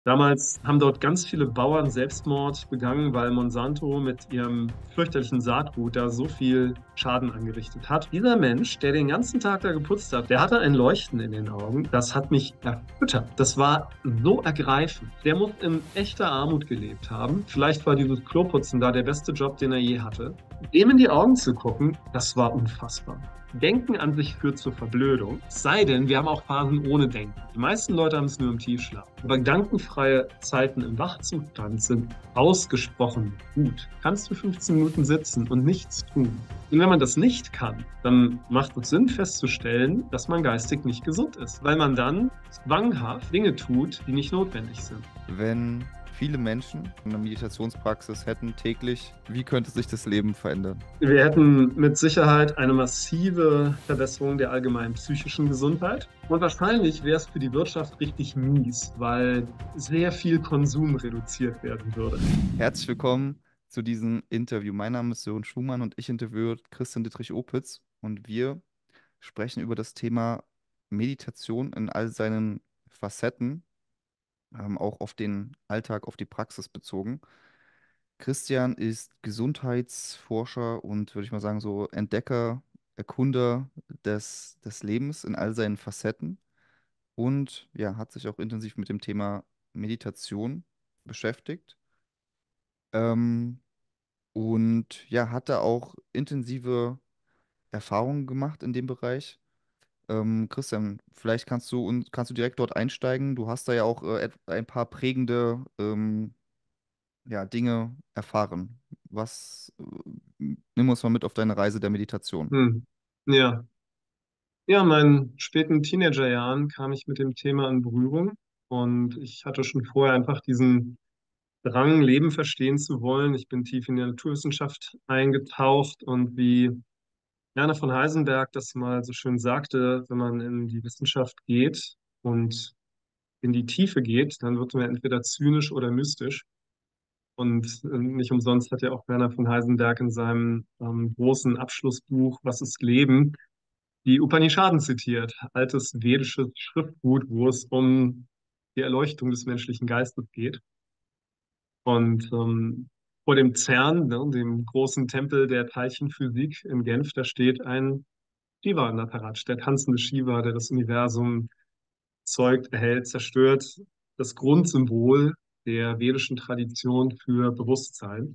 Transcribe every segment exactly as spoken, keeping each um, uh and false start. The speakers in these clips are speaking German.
Damals haben dort ganz viele Bauern Selbstmord begangen, weil Monsanto mit ihrem fürchterlichen Saatgut da so viel Schaden angerichtet hat. Dieser Mensch, der den ganzen Tag da geputzt hat, der hatte ein Leuchten in den Augen. Das hat mich erschüttert. Das war so ergreifend. Der muss in echter Armut gelebt haben. Vielleicht war dieses Kloputzen da der beste Job, den er je hatte. Dem in die Augen zu gucken, das war unfassbar. Denken an sich führt zur Verblödung. Es sei denn, wir haben auch Phasen ohne Denken. Die meisten Leute haben es nur im Tiefschlaf. Aber gedankenfreie Zeiten im Wachzustand sind ausgesprochen gut. Kannst du fünfzehn Minuten sitzen und nichts tun? Und wenn man das nicht kann, dann macht es Sinn festzustellen, dass man geistig nicht gesund ist, weil man dann zwanghaft Dinge tut, die nicht notwendig sind. Wenn viele Menschen eine Meditationspraxis hätten täglich, wie könnte sich das Leben verändern? Wir hätten mit Sicherheit eine massive Verbesserung der allgemeinen psychischen Gesundheit. Und wahrscheinlich wäre es für die Wirtschaft richtig mies, weil sehr viel Konsum reduziert werden würde. Herzlich willkommen zu diesem Interview. Mein Name ist Sören Schumann und ich interviewe Christian Dittrich-Opitz und wir sprechen über das Thema Meditation in all seinen Facetten, ähm, auch auf den Alltag, auf die Praxis bezogen. Christian ist Gesundheitsforscher und würde ich mal sagen, so Entdecker, Erkunder des, des Lebens in all seinen Facetten und ja, hat sich auch intensiv mit dem Thema Meditation beschäftigt. Ähm, und ja, hat da auch intensive Erfahrungen gemacht in dem Bereich. Ähm, Christian, vielleicht kannst du und kannst du direkt dort einsteigen. Du hast da ja auch äh, et- ein paar prägende ähm, ja, Dinge erfahren. Was, äh, nimm uns mal mit auf deine Reise der Meditation. Hm. Ja. Ja, in meinen späten Teenagerjahren kam ich mit dem Thema in Berührung und ich hatte schon vorher einfach diesen Drang, Leben verstehen zu wollen. Ich bin tief in die Naturwissenschaft eingetaucht und wie Werner von Heisenberg das mal so schön sagte, wenn man in die Wissenschaft geht und in die Tiefe geht, dann wird man entweder zynisch oder mystisch. Und äh, nicht umsonst hat ja auch Werner von Heisenberg in seinem ähm, großen Abschlussbuch Was ist Leben? Die Upanishaden zitiert, altes vedisches Schriftgut, wo es um die Erleuchtung des menschlichen Geistes geht. Und ähm, vor dem CERN, ne, dem großen Tempel der Teilchenphysik in Genf, da steht ein Shiva in der Parade, der tanzende Shiva, der das Universum zeugt, erhält, zerstört, das Grundsymbol der vedischen Tradition für Bewusstsein.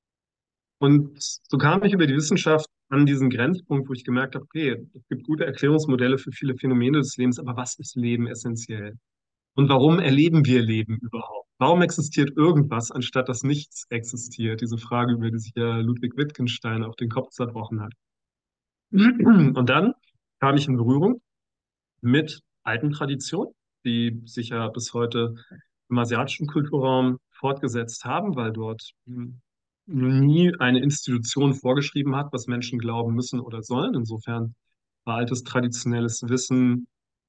Und so kam ich über die Wissenschaft an diesen Grenzpunkt, wo ich gemerkt habe, okay, es gibt gute Erklärungsmodelle für viele Phänomene des Lebens, aber was ist Leben essentiell? Und warum erleben wir Leben überhaupt? Warum existiert irgendwas, anstatt dass nichts existiert? Diese Frage, über die sich ja Ludwig Wittgenstein auf den Kopf zerbrochen hat. Und dann kam ich in Berührung mit alten Traditionen, die sich ja bis heute im asiatischen Kulturraum fortgesetzt haben, weil dort hm, nie eine Institution vorgeschrieben hat, was Menschen glauben müssen oder sollen. Insofern war altes traditionelles Wissen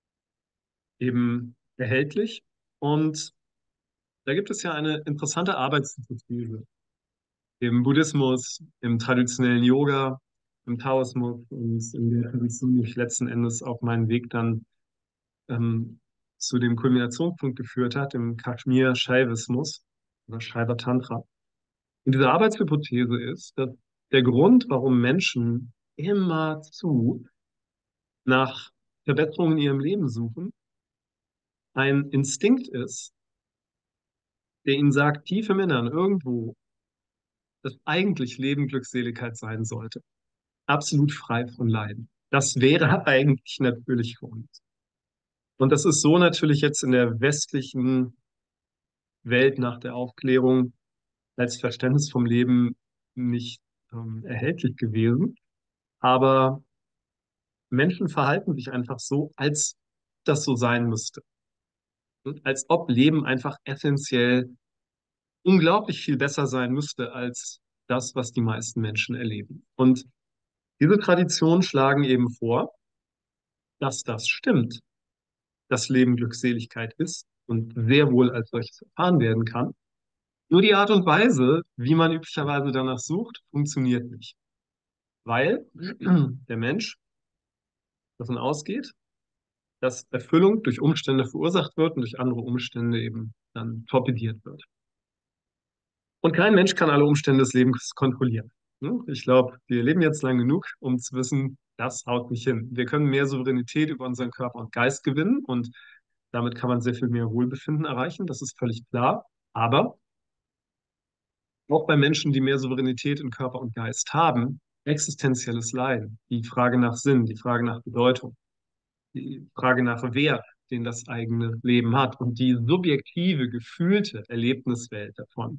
eben erhältlich. Und da gibt es ja eine interessante Arbeitshypothese im Buddhismus, im traditionellen Yoga, im Taoismus und in der Tradition, die ich letzten Endes auf meinen Weg dann ähm, zu dem Kulminationspunkt geführt hat, im Kashmir-Shaivismus oder Shaiva Tantra. Und diese Arbeitshypothese ist, dass der Grund, warum Menschen immerzu nach Verbesserungen in ihrem Leben suchen, ein Instinkt ist, der ihnen sagt, tief im Innern irgendwo, dass eigentlich Leben Glückseligkeit sein sollte. Absolut frei von Leiden. Das wäre eigentlich natürlich für uns. Und das ist so natürlich jetzt in der westlichen Welt nach der Aufklärung als Verständnis vom Leben nicht ähm, erhältlich gewesen. Aber Menschen verhalten sich einfach so, als das so sein müsste. Und als ob Leben einfach essentiell unglaublich viel besser sein müsste als das, was die meisten Menschen erleben. Und diese Traditionen schlagen eben vor, dass das stimmt, dass Leben Glückseligkeit ist und sehr wohl als solches erfahren werden kann. Nur die Art und Weise, wie man üblicherweise danach sucht, funktioniert nicht. Weil der Mensch davon ausgeht, dass Erfüllung durch Umstände verursacht wird und durch andere Umstände eben dann torpediert wird. Und kein Mensch kann alle Umstände des Lebens kontrollieren. Ne? Ich glaube, wir leben jetzt lang genug, um zu wissen, das haut nicht hin. Wir können mehr Souveränität über unseren Körper und Geist gewinnen und damit kann man sehr viel mehr Wohlbefinden erreichen. Das ist völlig klar. Aber auch bei Menschen, die mehr Souveränität in Körper und Geist haben, existenzielles Leiden, die Frage nach Sinn, die Frage nach Bedeutung, die Frage nach Wert, den das eigene Leben hat und die subjektive, gefühlte Erlebniswelt davon,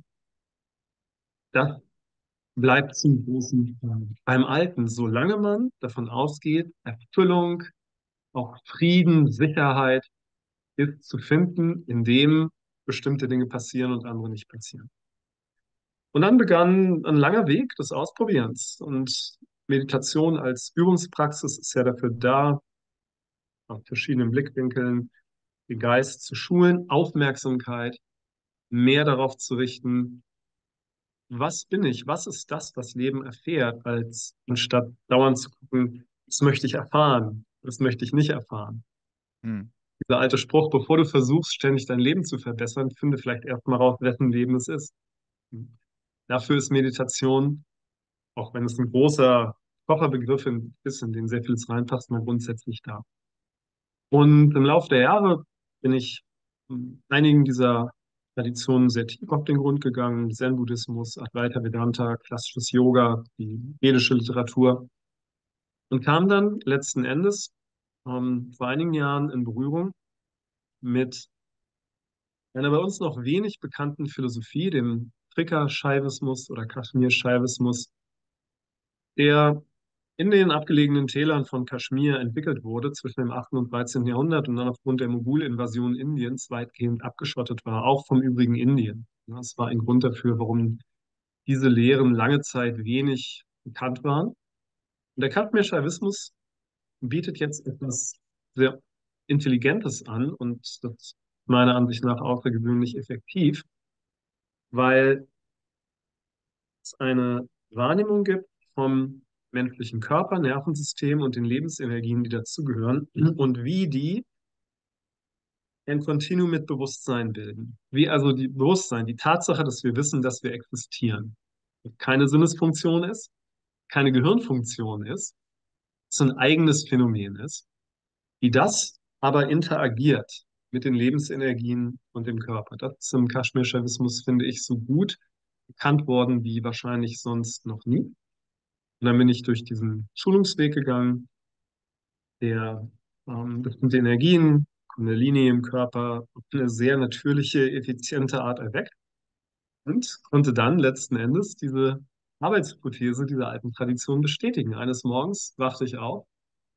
das bleibt zum großen Teil beim Alten, solange man davon ausgeht, Erfüllung, auch Frieden, Sicherheit ist zu finden, indem bestimmte Dinge passieren und andere nicht passieren. Und dann begann ein langer Weg des Ausprobierens. Und Meditation als Übungspraxis ist ja dafür da, auf verschiedenen Blickwinkeln den Geist zu schulen, Aufmerksamkeit mehr darauf zu richten, was bin ich, was ist das, was Leben erfährt, als anstatt dauernd zu gucken, das möchte ich erfahren, das möchte ich nicht erfahren. Hm. Dieser alte Spruch, bevor du versuchst, ständig dein Leben zu verbessern, finde vielleicht erstmal raus, wessen Leben es ist. Dafür ist Meditation, auch wenn es ein großer Kofferbegriff ist, in den sehr vieles reinpasst, mal grundsätzlich da. Und im Laufe der Jahre bin ich ähm, einigen dieser Traditionen sehr tief auf den Grund gegangen. Zen-Buddhismus, Advaita Vedanta, klassisches Yoga, die vedische Literatur. Und kam dann letzten Endes ähm, vor einigen Jahren in Berührung mit einer bei uns noch wenig bekannten Philosophie, dem Trika-Shaivismus oder Kaschmir-Shaivismus, der in den abgelegenen Tälern von Kaschmir entwickelt wurde zwischen dem achten und dreizehnten Jahrhundert und dann aufgrund der Mogul-Invasion Indiens weitgehend abgeschottet war, auch vom übrigen Indien. Ja, das war ein Grund dafür, warum diese Lehren lange Zeit wenig bekannt waren. Und der Kaschmir-Schaivismus bietet jetzt etwas sehr Intelligentes an und das ist meiner Ansicht nach außergewöhnlich effektiv, weil es eine Wahrnehmung gibt vom menschlichen Körper, Nervensystem und den Lebensenergien, die dazugehören und wie die ein Kontinuum mit Bewusstsein bilden. Wie also die Bewusstsein, die Tatsache, dass wir wissen, dass wir existieren, keine Sinnesfunktion ist, keine Gehirnfunktion ist, es ein eigenes Phänomen ist, wie das aber interagiert mit den Lebensenergien und dem Körper. Das ist im Kaschmir-Schaivismus, finde ich, so gut bekannt worden wie wahrscheinlich sonst noch nie. Und dann bin ich durch diesen Schulungsweg gegangen, der ähm, bestimmte Energien, Kundalini im Körper auf eine sehr natürliche, effiziente Art erweckt und konnte dann letzten Endes diese Arbeitshypothese dieser alten Tradition bestätigen. Eines Morgens wachte ich auf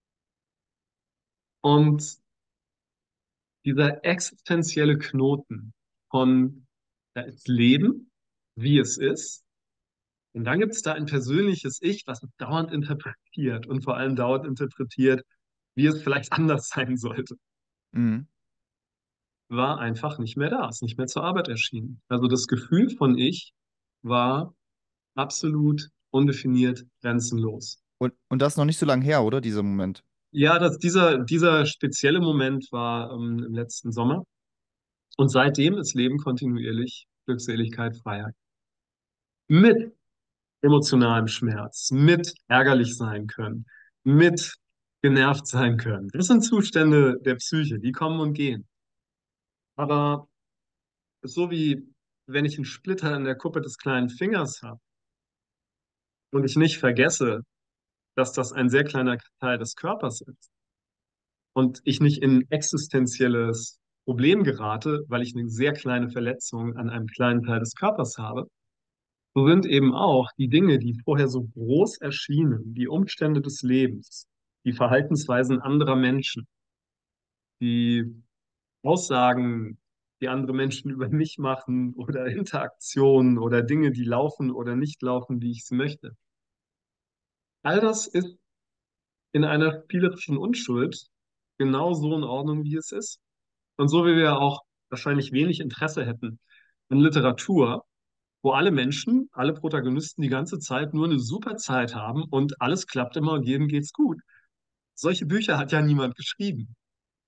und dieser existenzielle Knoten von, da ist Leben, wie es ist, und dann gibt es da ein persönliches Ich, was es dauernd interpretiert und vor allem dauernd interpretiert, wie es vielleicht anders sein sollte, Mhm. war einfach nicht mehr da, ist nicht mehr zur Arbeit erschienen. Also das Gefühl von Ich war absolut undefiniert, grenzenlos. Und, und das ist noch nicht so lange her, oder, dieser Moment? Ja, das, dieser, dieser spezielle Moment war ähm, im letzten Sommer und seitdem ist Leben kontinuierlich Glückseligkeit, Freiheit. Mit emotionalem Schmerz, mit ärgerlich sein können, mit genervt sein können. Das sind Zustände der Psyche, die kommen und gehen. Aber so wie wenn ich einen Splitter in der Kuppe des kleinen Fingers habe und ich nicht vergesse, dass das ein sehr kleiner Teil des Körpers ist und ich nicht in ein existenzielles Problem gerate, weil ich eine sehr kleine Verletzung an einem kleinen Teil des Körpers habe, so sind eben auch die Dinge, die vorher so groß erschienen, die Umstände des Lebens, die Verhaltensweisen anderer Menschen, die Aussagen, die andere Menschen über mich machen oder Interaktionen oder Dinge, die laufen oder nicht laufen, wie ich sie möchte. All das ist in einer spielerischen Unschuld genau so in Ordnung, wie es ist. Und so wie wir auch wahrscheinlich wenig Interesse hätten an Literatur, wo alle Menschen, alle Protagonisten die ganze Zeit nur eine super Zeit haben und alles klappt immer und jedem geht's gut. Solche Bücher hat ja niemand geschrieben.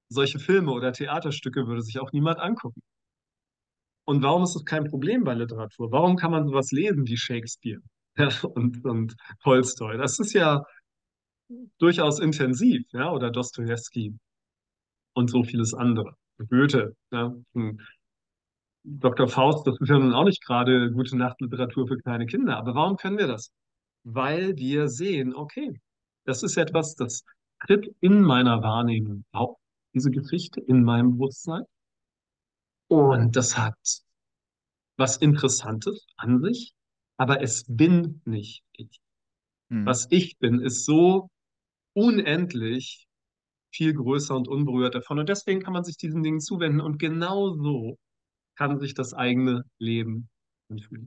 solche Filme oder Theaterstücke würde sich auch niemand angucken. Und warum ist das kein Problem bei Literatur? Warum kann man sowas lesen wie Shakespeare ja, und, und Tolstoi? Das ist ja durchaus intensiv, ja, oder Dostojewski und so vieles andere. Goethe, ja. Hm. Doktor Faust, das ist ja nun auch nicht gerade gute Nachtliteratur für kleine Kinder. Aber warum können wir das? Weil wir sehen, okay, das ist etwas, das tritt in meiner Wahrnehmung auf, diese Geschichte in meinem Bewusstsein. Und das hat was Interessantes an sich, aber es bin nicht ich. Mhm. Was ich bin, ist so unendlich viel größer und unberührt davon. Und deswegen kann man sich diesen Dingen zuwenden. Und genau so kann sich das eigene Leben anfühlen.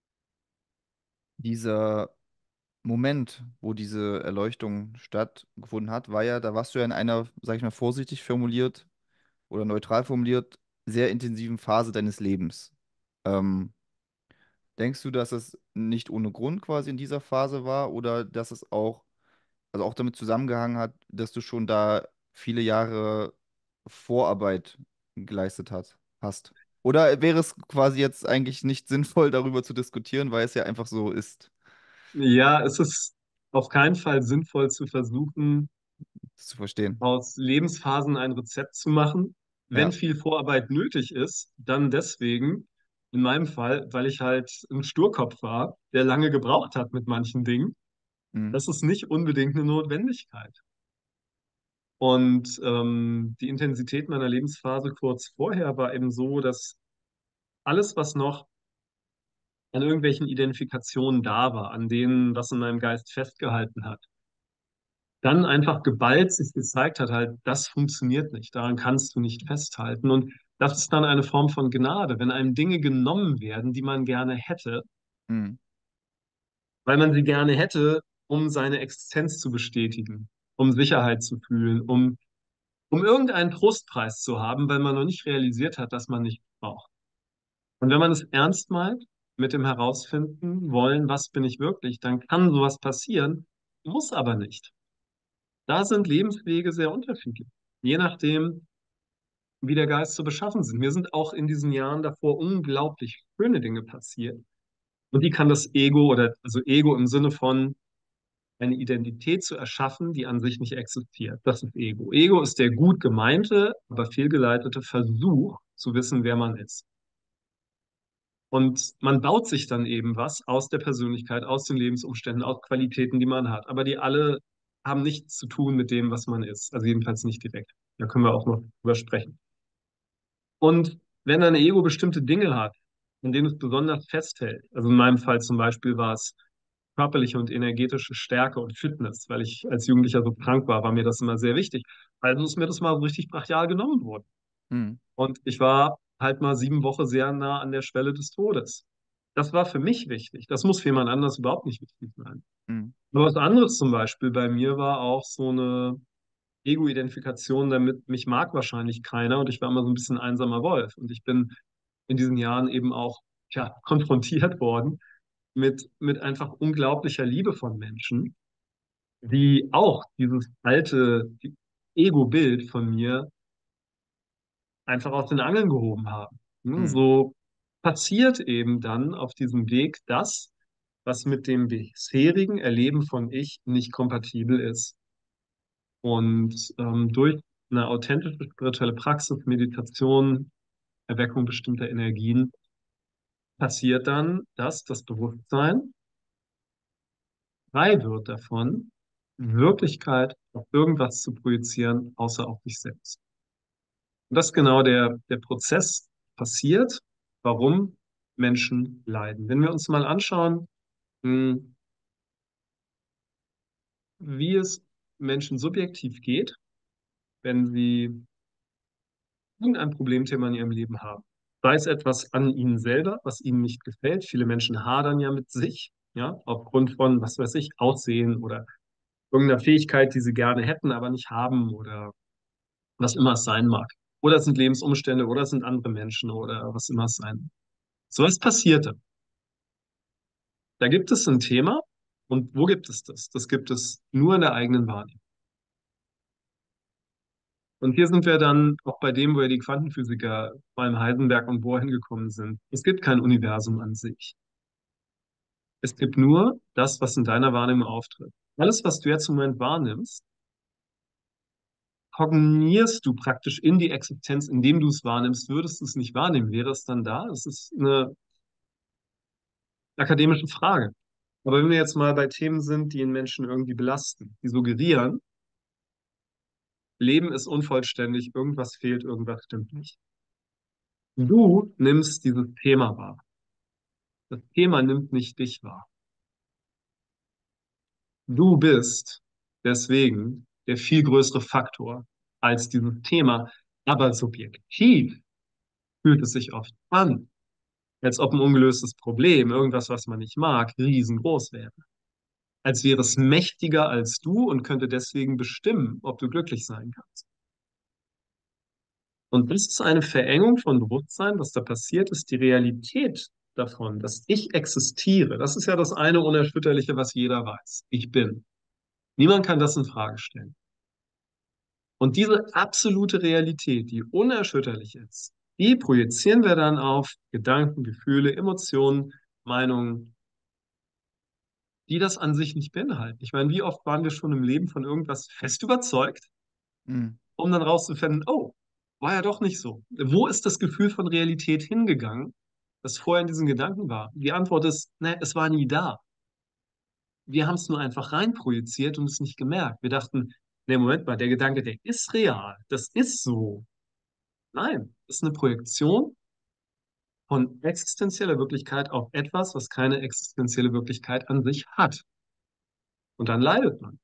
Dieser Moment, wo diese Erleuchtung stattgefunden hat, war ja, da warst du ja in einer, sag ich mal, vorsichtig formuliert oder neutral formuliert, sehr intensiven Phase deines Lebens. Ähm, Denkst du, dass es nicht ohne Grund quasi in dieser Phase war oder dass es auch, also auch damit zusammengehangen hat, dass du schon da viele Jahre Vorarbeit geleistet hat, hast? Oder wäre es quasi jetzt eigentlich nicht sinnvoll, darüber zu diskutieren, weil es ja einfach so ist, Ja, es ist auf keinen Fall sinnvoll zu versuchen, das zu verstehen? aus Lebensphasen ein Rezept zu machen. Wenn Ja. viel Vorarbeit nötig ist, dann deswegen, in meinem Fall, weil ich halt ein Sturkopf war, der lange gebraucht hat mit manchen Dingen. Mhm. Das ist nicht unbedingt eine Notwendigkeit. Und ähm, die Intensität meiner Lebensphase kurz vorher war eben so, dass alles, was noch an irgendwelchen Identifikationen da war, an denen, was in meinem Geist festgehalten hat, dann einfach geballt sich gezeigt hat, halt, das funktioniert nicht, daran kannst du nicht festhalten. Und das ist dann eine Form von Gnade, wenn einem Dinge genommen werden, die man gerne hätte, Mhm. weil man sie gerne hätte, um seine Existenz zu bestätigen, um Sicherheit zu fühlen, um, um irgendeinen Trostpreis zu haben, weil man noch nicht realisiert hat, dass man nicht braucht. Und wenn man es ernst meint, mit dem Herausfinden wollen, was bin ich wirklich, dann kann sowas passieren, muss aber nicht. Da sind Lebenswege sehr unterschiedlich. Je nachdem, wie der Geist zu beschaffen sind. Mir sind auch in diesen Jahren davor unglaublich schöne Dinge passiert. Und die kann das Ego oder also Ego im Sinne von eine Identität zu erschaffen, die an sich nicht existiert. Das ist Ego. Ego ist der gut gemeinte, aber fehlgeleitete Versuch zu wissen, wer man ist. Und man baut sich dann eben was aus der Persönlichkeit, aus den Lebensumständen, aus Qualitäten, die man hat. Aber die alle haben nichts zu tun mit dem, was man ist. Also jedenfalls nicht direkt. Da können wir auch noch drüber sprechen. Und wenn ein Ego bestimmte Dinge hat, in denen es besonders festhält, also in meinem Fall zum Beispiel war es körperliche und energetische Stärke und Fitness, weil ich als Jugendlicher so krank war, war mir das immer sehr wichtig. Also ist mir das mal so richtig brachial genommen worden. Mhm. Und ich war halt mal sieben Wochen sehr nah an der Schwelle des Todes. Das war für mich wichtig. Das muss für jemand anders überhaupt nicht wichtig sein. Mhm. Aber was anderes zum Beispiel bei mir war auch so eine Ego-Identifikation, damit mich mag wahrscheinlich keiner und ich war immer so ein bisschen ein einsamer Wolf. Und ich bin in diesen Jahren eben auch ja, konfrontiert worden mit, mit einfach unglaublicher Liebe von Menschen, die auch dieses alte Ego-Bild von mir einfach aus den Angeln gehoben haben. Ne, Mhm. so passiert eben dann auf diesem Weg das, was mit dem bisherigen Erleben von Ich nicht kompatibel ist. Und ähm, durch eine authentische spirituelle Praxis, Meditation, Erweckung bestimmter Energien, passiert dann, dass das Bewusstsein frei wird davon, Wirklichkeit auf irgendwas zu projizieren, außer auf sich selbst. Und das ist genau der, der Prozess passiert, warum Menschen leiden. Wenn wir uns mal anschauen, mh, wie es Menschen subjektiv geht, wenn sie irgendein Problemthema in ihrem Leben haben. Sei es etwas an ihnen selber, was ihnen nicht gefällt. Viele Menschen hadern ja mit sich, ja, aufgrund von, was weiß ich, Aussehen oder irgendeiner Fähigkeit, die sie gerne hätten, aber nicht haben oder was immer es sein mag. Oder es sind Lebensumstände oder es sind andere Menschen oder was immer es sein mag. So was passierte. Da gibt es ein Thema und wo gibt es das? Das gibt es nur in der eigenen Wahrnehmung. Und hier sind wir dann auch bei dem, wo ja die Quantenphysiker beim Heisenberg und Bohr hingekommen sind. Es gibt kein Universum an sich. Es gibt nur das, was in deiner Wahrnehmung auftritt. Alles, was du jetzt im Moment wahrnimmst, kognierst du praktisch in die Existenz, indem du es wahrnimmst. Würdest du es nicht wahrnehmen, wäre es dann da? Das ist eine akademische Frage. Aber wenn wir jetzt mal bei Themen sind, die den Menschen irgendwie belasten, die suggerieren, Leben ist unvollständig, irgendwas fehlt, irgendwas stimmt nicht. Du nimmst dieses Thema wahr. Das Thema nimmt nicht dich wahr. Du bist deswegen der viel größere Faktor als dieses Thema. Aber subjektiv fühlt es sich oft an, als ob ein ungelöstes Problem, irgendwas, was man nicht mag, riesengroß wäre. Als wäre es mächtiger als du und könnte deswegen bestimmen, ob du glücklich sein kannst. Und das ist eine Verengung von Bewusstsein. Was da passiert, ist die Realität davon, dass ich existiere. Das ist ja das eine Unerschütterliche, was jeder weiß. Ich bin. Niemand kann das in Frage stellen. Und diese absolute Realität, die unerschütterlich ist, die projizieren wir dann auf Gedanken, Gefühle, Emotionen, Meinungen, die das an sich nicht beinhalten. Ich meine, wie oft waren wir schon im Leben von irgendwas fest überzeugt, Mhm. um dann rauszufinden, oh, war ja doch nicht so. Wo ist das Gefühl von Realität hingegangen, das vorher in diesen Gedanken war? Die Antwort ist, ne, es war nie da. Wir haben es nur einfach reinprojiziert und es nicht gemerkt. Wir dachten, ne, Moment mal, der Gedanke, der ist real. Das ist so. Nein, das ist eine Projektion von existenzieller Wirklichkeit auf etwas, was keine existenzielle Wirklichkeit an sich hat. Und dann leidet man.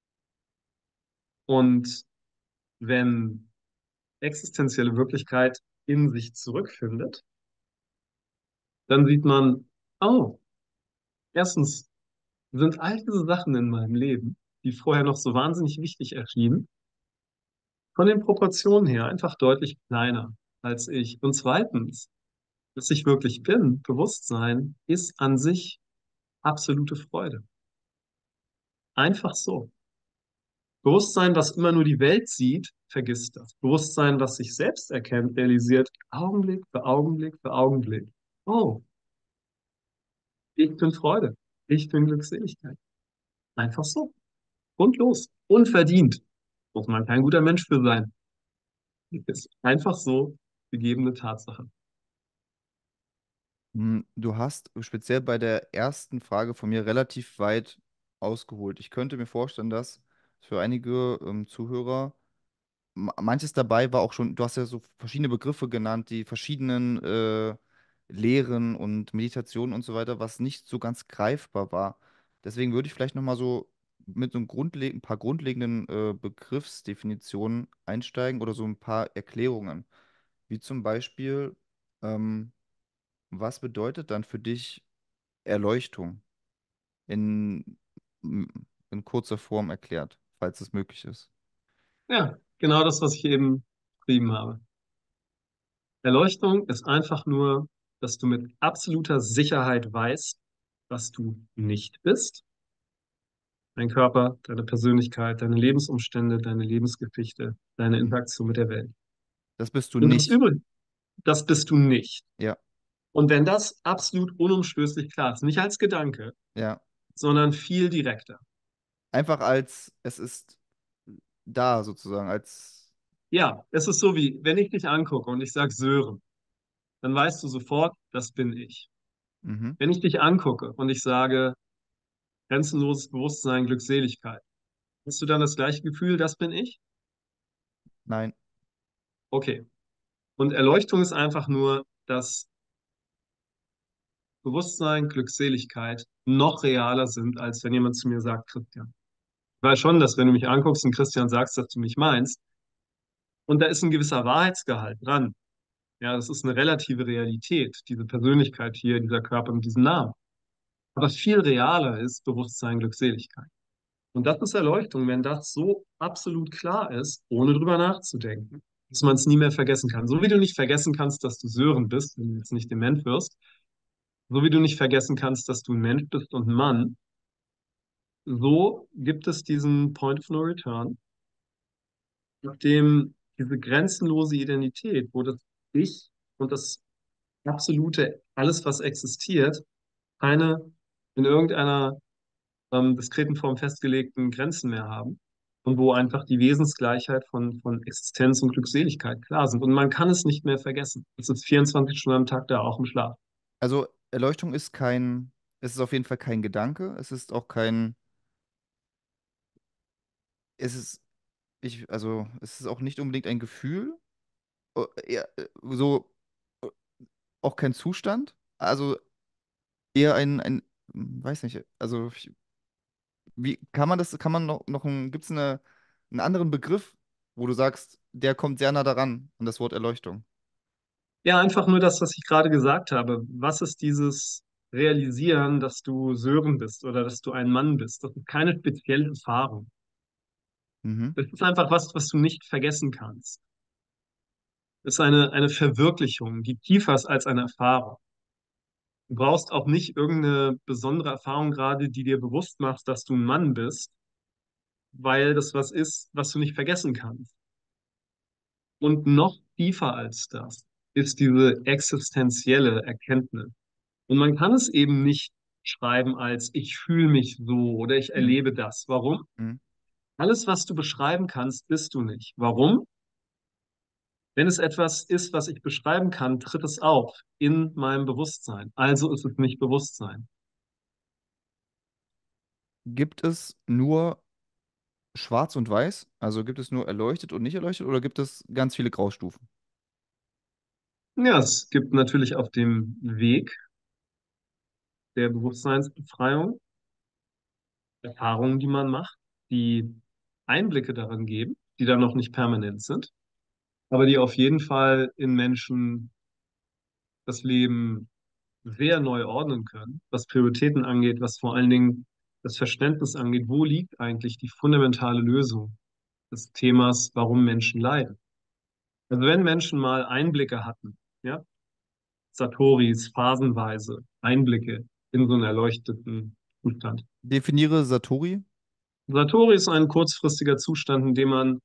Und wenn existenzielle Wirklichkeit in sich zurückfindet, dann sieht man, oh, erstens sind all diese Sachen in meinem Leben, die vorher noch so wahnsinnig wichtig erschienen, von den Proportionen her einfach deutlich kleiner als ich. Und zweitens, dass ich wirklich bin, Bewusstsein, ist an sich absolute Freude. Einfach so. Bewusstsein, was immer nur die Welt sieht, vergisst das. Bewusstsein, was sich selbst erkennt, realisiert Augenblick für Augenblick für Augenblick. Oh, ich bin Freude. Ich bin Glückseligkeit. Einfach so. Grundlos. Unverdient. Muss man kein guter Mensch für sein. Ist einfach so gegebene Tatsache. Hm, Du hast speziell bei der ersten Frage von mir relativ weit ausgeholt. Ich könnte mir vorstellen, dass für einige ähm, Zuhörer ma- manches dabei war auch schon, du hast ja so verschiedene Begriffe genannt, die verschiedenen äh, Lehren und Meditationen und so weiter, was nicht so ganz greifbar war. Deswegen würde ich vielleicht nochmal so mit so ein, grundleg ein paar grundlegenden äh, Begriffsdefinitionen einsteigen oder so ein paar Erklärungen. Wie zum Beispiel, ähm, was bedeutet dann für dich Erleuchtung in, in kurzer Form erklärt, falls es möglich ist? Ja, genau das, was ich eben beschrieben habe. Erleuchtung ist einfach nur, dass du mit absoluter Sicherheit weißt, was du nicht bist. Dein Körper, deine Persönlichkeit, deine Lebensumstände, deine Lebensgeschichte, deine Mhm. Interaktion mit der Welt. Das bist du Und das nicht. Übrige, das bist du nicht. Ja, Und wenn das absolut unumstößlich klar ist, nicht als Gedanke, ja. sondern viel direkter. Einfach als es ist da sozusagen, als. Ja, es ist so wie, wenn ich dich angucke und ich sage Sören, dann weißt du sofort, das bin ich. Mhm. Wenn ich dich angucke und ich sage grenzenloses Bewusstsein, Glückseligkeit, hast du dann das gleiche Gefühl, das bin ich? Nein. Okay. Und Erleuchtung ist einfach nur, dass Bewusstsein, Glückseligkeit noch realer sind, als wenn jemand zu mir sagt, Christian. Ich weiß schon, dass wenn du mich anguckst und Christian sagst, dass du mich meinst, und da ist ein gewisser Wahrheitsgehalt dran. Ja, das ist eine relative Realität, diese Persönlichkeit hier, dieser Körper mit diesem Namen. Aber viel realer ist Bewusstsein, Glückseligkeit. Und das ist Erleuchtung, wenn das so absolut klar ist, ohne drüber nachzudenken, dass man es nie mehr vergessen kann. So wie du nicht vergessen kannst, dass du Sören bist, wenn du jetzt nicht dement wirst, so wie du nicht vergessen kannst, dass du ein Mensch bist und ein Mann, so gibt es diesen Point of No Return, ab dem diese grenzenlose Identität, wo das Ich und das absolute, alles, was existiert, keine in irgendeiner ähm, diskreten Form festgelegten Grenzen mehr haben und wo einfach die Wesensgleichheit von, von Existenz und Glückseligkeit klar sind. Und man kann es nicht mehr vergessen. Es ist vierundzwanzig Stunden am Tag da, auch im Schlaf. Also Erleuchtung ist kein, es ist auf jeden Fall kein Gedanke, es ist auch kein, es ist, ich, also es ist auch nicht unbedingt ein Gefühl, äh, eher, äh, so äh, auch kein Zustand, also eher ein, ein, hm, weiß nicht, also ich, wie kann man das, kann man noch, noch ein, gibt es eine, einen anderen Begriff, wo du sagst, der kommt sehr nah daran an das Wort Erleuchtung? Ja, einfach nur das, was ich gerade gesagt habe. Was ist dieses Realisieren, dass du Sören bist oder dass du ein Mann bist? Das ist keine spezielle Erfahrung. Mhm. Das ist einfach was, was du nicht vergessen kannst. Das ist eine, eine Verwirklichung, die tiefer ist als eine Erfahrung. Du brauchst auch nicht irgendeine besondere Erfahrung gerade, die dir bewusst macht, dass du ein Mann bist, weil das was ist, was du nicht vergessen kannst. Und noch tiefer als das ist diese existenzielle Erkenntnis. Und man kann es eben nicht schreiben als ich fühle mich so oder ich Mhm. erlebe das. Warum? Mhm. Alles, was du beschreiben kannst, bist du nicht. Warum? Wenn es etwas ist, was ich beschreiben kann, tritt es auf in meinem Bewusstsein. Also ist es nicht Bewusstsein. Gibt es nur schwarz und weiß? Also gibt es nur erleuchtet und nicht erleuchtet oder gibt es ganz viele Graustufen? Ja, es gibt natürlich auf dem Weg der Bewusstseinsbefreiung Erfahrungen, die man macht, die Einblicke darin geben, die dann noch nicht permanent sind, aber die auf jeden Fall in Menschen das Leben sehr neu ordnen können, was Prioritäten angeht, was vor allen Dingen das Verständnis angeht, wo liegt eigentlich die fundamentale Lösung des Themas, warum Menschen leiden. Also wenn Menschen mal Einblicke hatten, ja, Satoris phasenweise Einblicke in so einen erleuchteten Zustand. Definiere Satori. Satori ist ein kurzfristiger Zustand, in dem man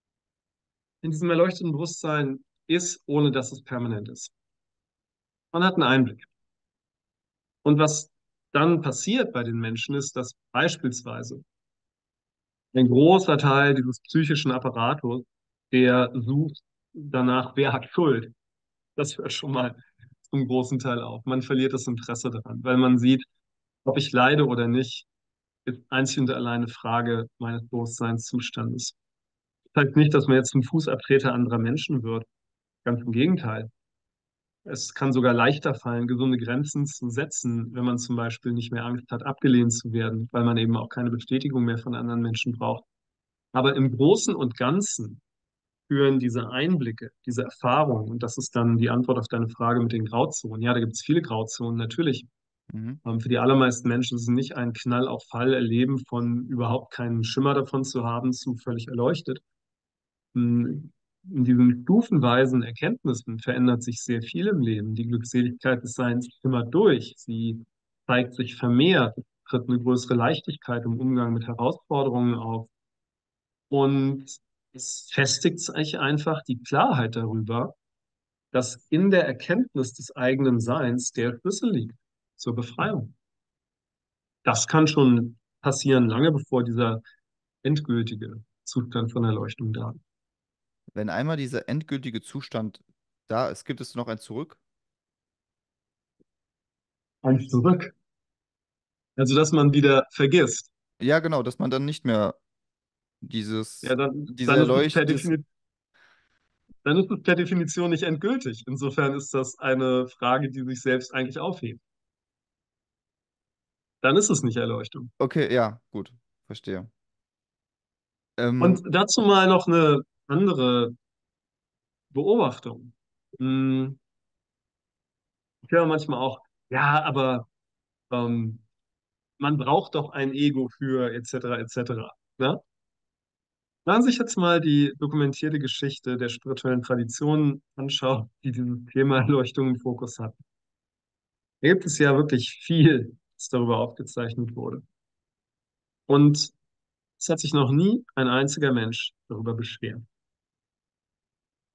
in diesem erleuchteten Bewusstsein ist, ohne dass es permanent ist. Man hat einen Einblick. Und was dann passiert bei den Menschen ist, dass beispielsweise ein großer Teil dieses psychischen Apparatus, der sucht danach, wer hat Schuld. Das hört schon mal zum großen Teil auf. Man verliert das Interesse daran, weil man sieht, ob ich leide oder nicht, ist einzig und alleine Frage meines Bewusstseinszustandes. Das heißt nicht, dass man jetzt zum Fußabtreter anderer Menschen wird. Ganz im Gegenteil. Es kann sogar leichter fallen, gesunde Grenzen zu setzen, wenn man zum Beispiel nicht mehr Angst hat, abgelehnt zu werden, weil man eben auch keine Bestätigung mehr von anderen Menschen braucht. Aber im Großen und Ganzen führen diese Einblicke, diese Erfahrungen, und das ist dann die Antwort auf deine Frage mit den Grauzonen. Ja, da gibt es viele Grauzonen, natürlich. Mhm. Ähm, Für die allermeisten Menschen ist es nicht ein Knall auf Fall erleben von überhaupt keinen Schimmer davon zu haben, zu völlig erleuchtet. In diesen stufenweisen Erkenntnissen verändert sich sehr viel im Leben. Die Glückseligkeit des Seins schimmert durch. Sie zeigt sich vermehrt, es tritt eine größere Leichtigkeit im Umgang mit Herausforderungen auf. Und es festigt sich einfach die Klarheit darüber, dass in der Erkenntnis des eigenen Seins der Schlüssel liegt zur Befreiung. Das kann schon passieren, lange bevor dieser endgültige Zustand von Erleuchtung da ist. Wenn einmal dieser endgültige Zustand da ist, gibt es noch ein Zurück? Ein Zurück. Also, dass man wieder vergisst. Ja, genau, dass man dann nicht mehr Ja, dieses, dann, diese dann ist es per Erleucht, dieses, Defini dann ist es per Definition nicht endgültig. Insofern ist das eine Frage, die sich selbst eigentlich aufhebt. Dann ist es nicht Erleuchtung. okay, ja, gut, verstehe. Ähm, Und dazu mal noch eine andere Beobachtung. Hm, ich höre manchmal auch, ja, aber ähm, man braucht doch ein Ego für et cetera et cetera. Ne? Wenn man sich jetzt mal die dokumentierte Geschichte der spirituellen Traditionen anschaut, die dieses Thema Erleuchtung im Fokus hat, da gibt es ja wirklich viel, das darüber aufgezeichnet wurde. Und es hat sich noch nie ein einziger Mensch darüber beschwert.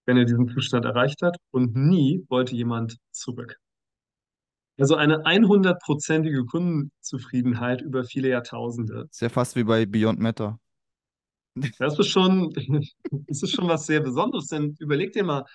wenn er diesen Zustand erreicht hat, und nie wollte jemand zurück. Also eine hundertprozentige Kundenzufriedenheit über viele Jahrtausende. Ist ja fast wie bei Beyond Meta. Das ist schon, das ist schon was sehr Besonderes, denn überleg dir mal,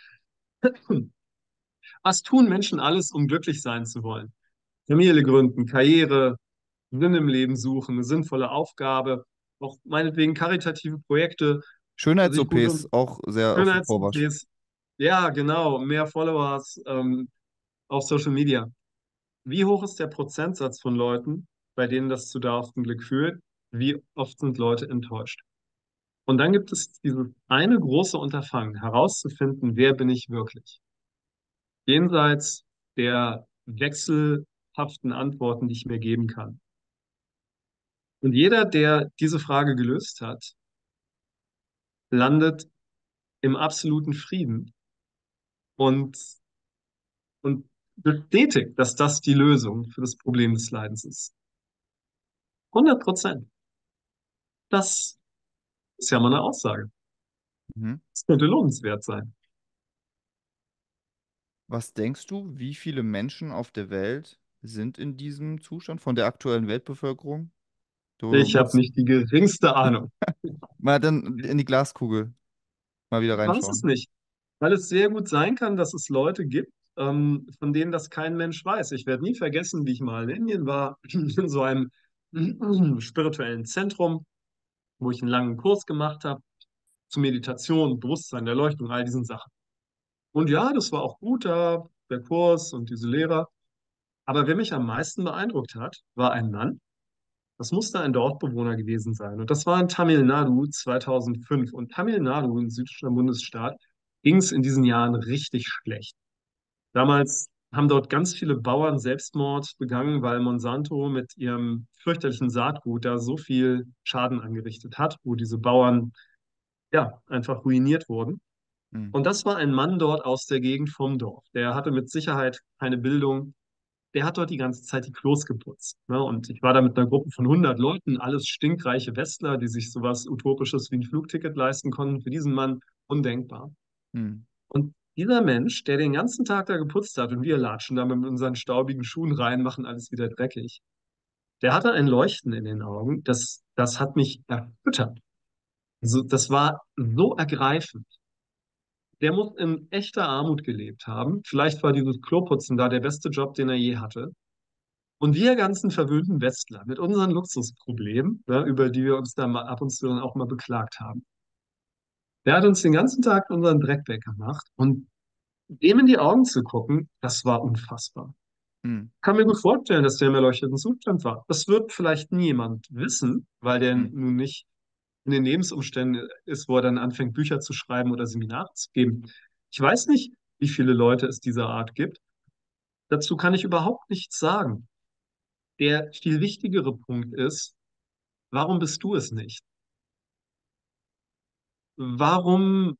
was tun Menschen alles, um glücklich sein zu wollen? Familie gründen, Karriere, Sinn im Leben suchen, eine sinnvolle Aufgabe, auch meinetwegen karitative Projekte, sich gut Schönheits-O Ps um auch sehr auf dem Schönheits-O Vormarsch. Ps. Ja, genau, mehr Followers ähm, auf Social Media. Wie hoch ist der Prozentsatz von Leuten, bei denen das zu dauerhaftem Glück führt? Wie oft sind Leute enttäuscht? Und dann gibt es dieses eine große Unterfangen, herauszufinden, wer bin ich wirklich? Jenseits der wechselhaften Antworten, die ich mir geben kann. Und jeder, der diese Frage gelöst hat, landet im absoluten Frieden und, und bestätigt, dass das die Lösung für das Problem des Leidens ist. hundert Prozent. Das ist ja mal eine Aussage. Mhm. Das könnte lohnenswert sein. Was denkst du, wie viele Menschen auf der Welt sind in diesem Zustand von der aktuellen Weltbevölkerung? Du Ich habe willst nicht die geringste Ahnung. mal dann in die Glaskugel mal wieder Ich weiß es reinschauen. nicht, weil es sehr gut sein kann, dass es Leute gibt, ähm, von denen das kein Mensch weiß. Ich werde nie vergessen, wie ich mal in Indien war, in so einem spirituellen Zentrum, wo ich einen langen Kurs gemacht habe zu Meditation, Bewusstsein, Erleuchtung, all diesen Sachen. Und ja, das war auch gut da, der Kurs und diese Lehrer. Aber wer mich am meisten beeindruckt hat, war ein Mann. Das musste ein Dorfbewohner gewesen sein. Und das war in Tamil Nadu zweitausendfünf. Und Tamil Nadu, ein südischer Bundesstaat, ging es in diesen Jahren richtig schlecht. Damals haben dort ganz viele Bauern Selbstmord begangen, weil Monsanto mit ihrem fürchterlichen Saatgut da so viel Schaden angerichtet hat, wo diese Bauern ja einfach ruiniert wurden. Hm. Und das war ein Mann dort aus der Gegend vom Dorf. Der hatte mit Sicherheit keine Bildung. Der hat dort die ganze Zeit die Klos geputzt. Ne? Und ich war da mit einer Gruppe von hundert Leuten, alles stinkreiche Westler, die sich sowas Utopisches wie ein Flugticket leisten konnten. Für diesen Mann undenkbar. Hm. Und dieser Mensch, der den ganzen Tag da geputzt hat und wir latschen da mit unseren staubigen Schuhen rein, machen alles wieder dreckig, der hatte ein Leuchten in den Augen. Das, das hat mich erschüttert. Also, das war so ergreifend. Der muss in echter Armut gelebt haben. Vielleicht war dieses Kloputzen da der beste Job, den er je hatte. Und wir ganzen verwöhnten Westler mit unseren Luxusproblemen, ne, über die wir uns da mal ab und zu dann auch mal beklagt haben. Der hat uns den ganzen Tag unseren Dreck weggemacht und dem in die Augen zu gucken, das war unfassbar. Hm. Kann mir gut vorstellen, dass der im erleuchteten Zustand war. Das wird vielleicht nie jemand wissen, weil der Hm. nun nicht in den Lebensumständen ist, wo er dann anfängt, Bücher zu schreiben oder Seminare zu geben. Ich weiß nicht, wie viele Leute es dieser Art gibt. Dazu kann ich überhaupt nichts sagen. Der viel wichtigere Punkt ist, warum bist du es nicht? Warum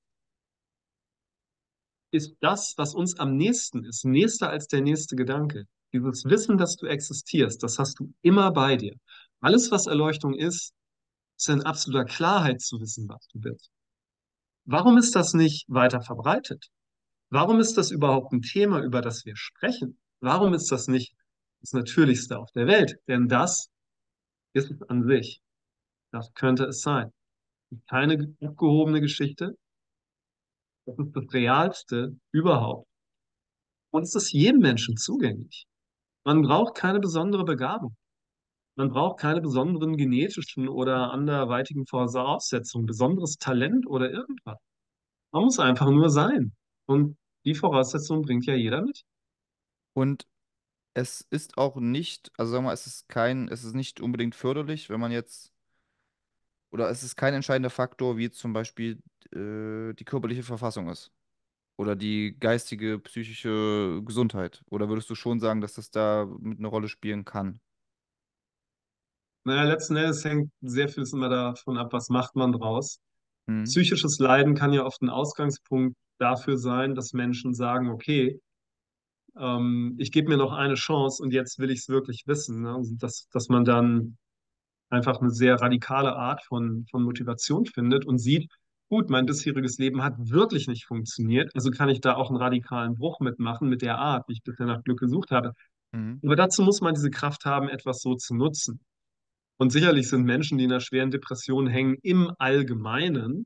ist das, was uns am nächsten ist, nächster als der nächste Gedanke? Dieses Wissen, dass du existierst, das hast du immer bei dir. Alles, was Erleuchtung ist, ist in absoluter Klarheit zu wissen, was du bist. Warum ist das nicht weiter verbreitet? Warum ist das überhaupt ein Thema, über das wir sprechen? Warum ist das nicht das Natürlichste auf der Welt? Denn das ist es an sich. Das könnte es sein. Keine abgehobene Geschichte. Das ist das Realste überhaupt. Und es ist jedem Menschen zugänglich. Man braucht keine besondere Begabung. Man braucht keine besonderen genetischen oder anderweitigen Voraussetzungen, besonderes Talent oder irgendwas. Man muss einfach nur sein. Und die Voraussetzungen bringt ja jeder mit. Und es ist auch nicht, also sag mal, es ist kein, es ist nicht unbedingt förderlich, wenn man jetzt, oder es ist kein entscheidender Faktor, wie jetzt zum Beispiel äh, die körperliche Verfassung ist. Oder die geistige, psychische Gesundheit. Oder würdest du schon sagen, dass das da mit eine Rolle spielen kann? Naja, letzten Endes hängt sehr vieles immer davon ab, was macht man draus. Mhm. Psychisches Leiden kann ja oft ein Ausgangspunkt dafür sein, dass Menschen sagen, okay, ähm, ich gebe mir noch eine Chance und jetzt will ich es wirklich wissen. Ne? Also dass, dass man dann einfach eine sehr radikale Art von, von Motivation findet und sieht, gut, mein bisheriges Leben hat wirklich nicht funktioniert, also kann ich da auch einen radikalen Bruch mitmachen mit der Art, wie ich bisher nach Glück gesucht habe. Mhm. Aber dazu muss man diese Kraft haben, etwas so zu nutzen. Und sicherlich sind Menschen, die in einer schweren Depression hängen, im Allgemeinen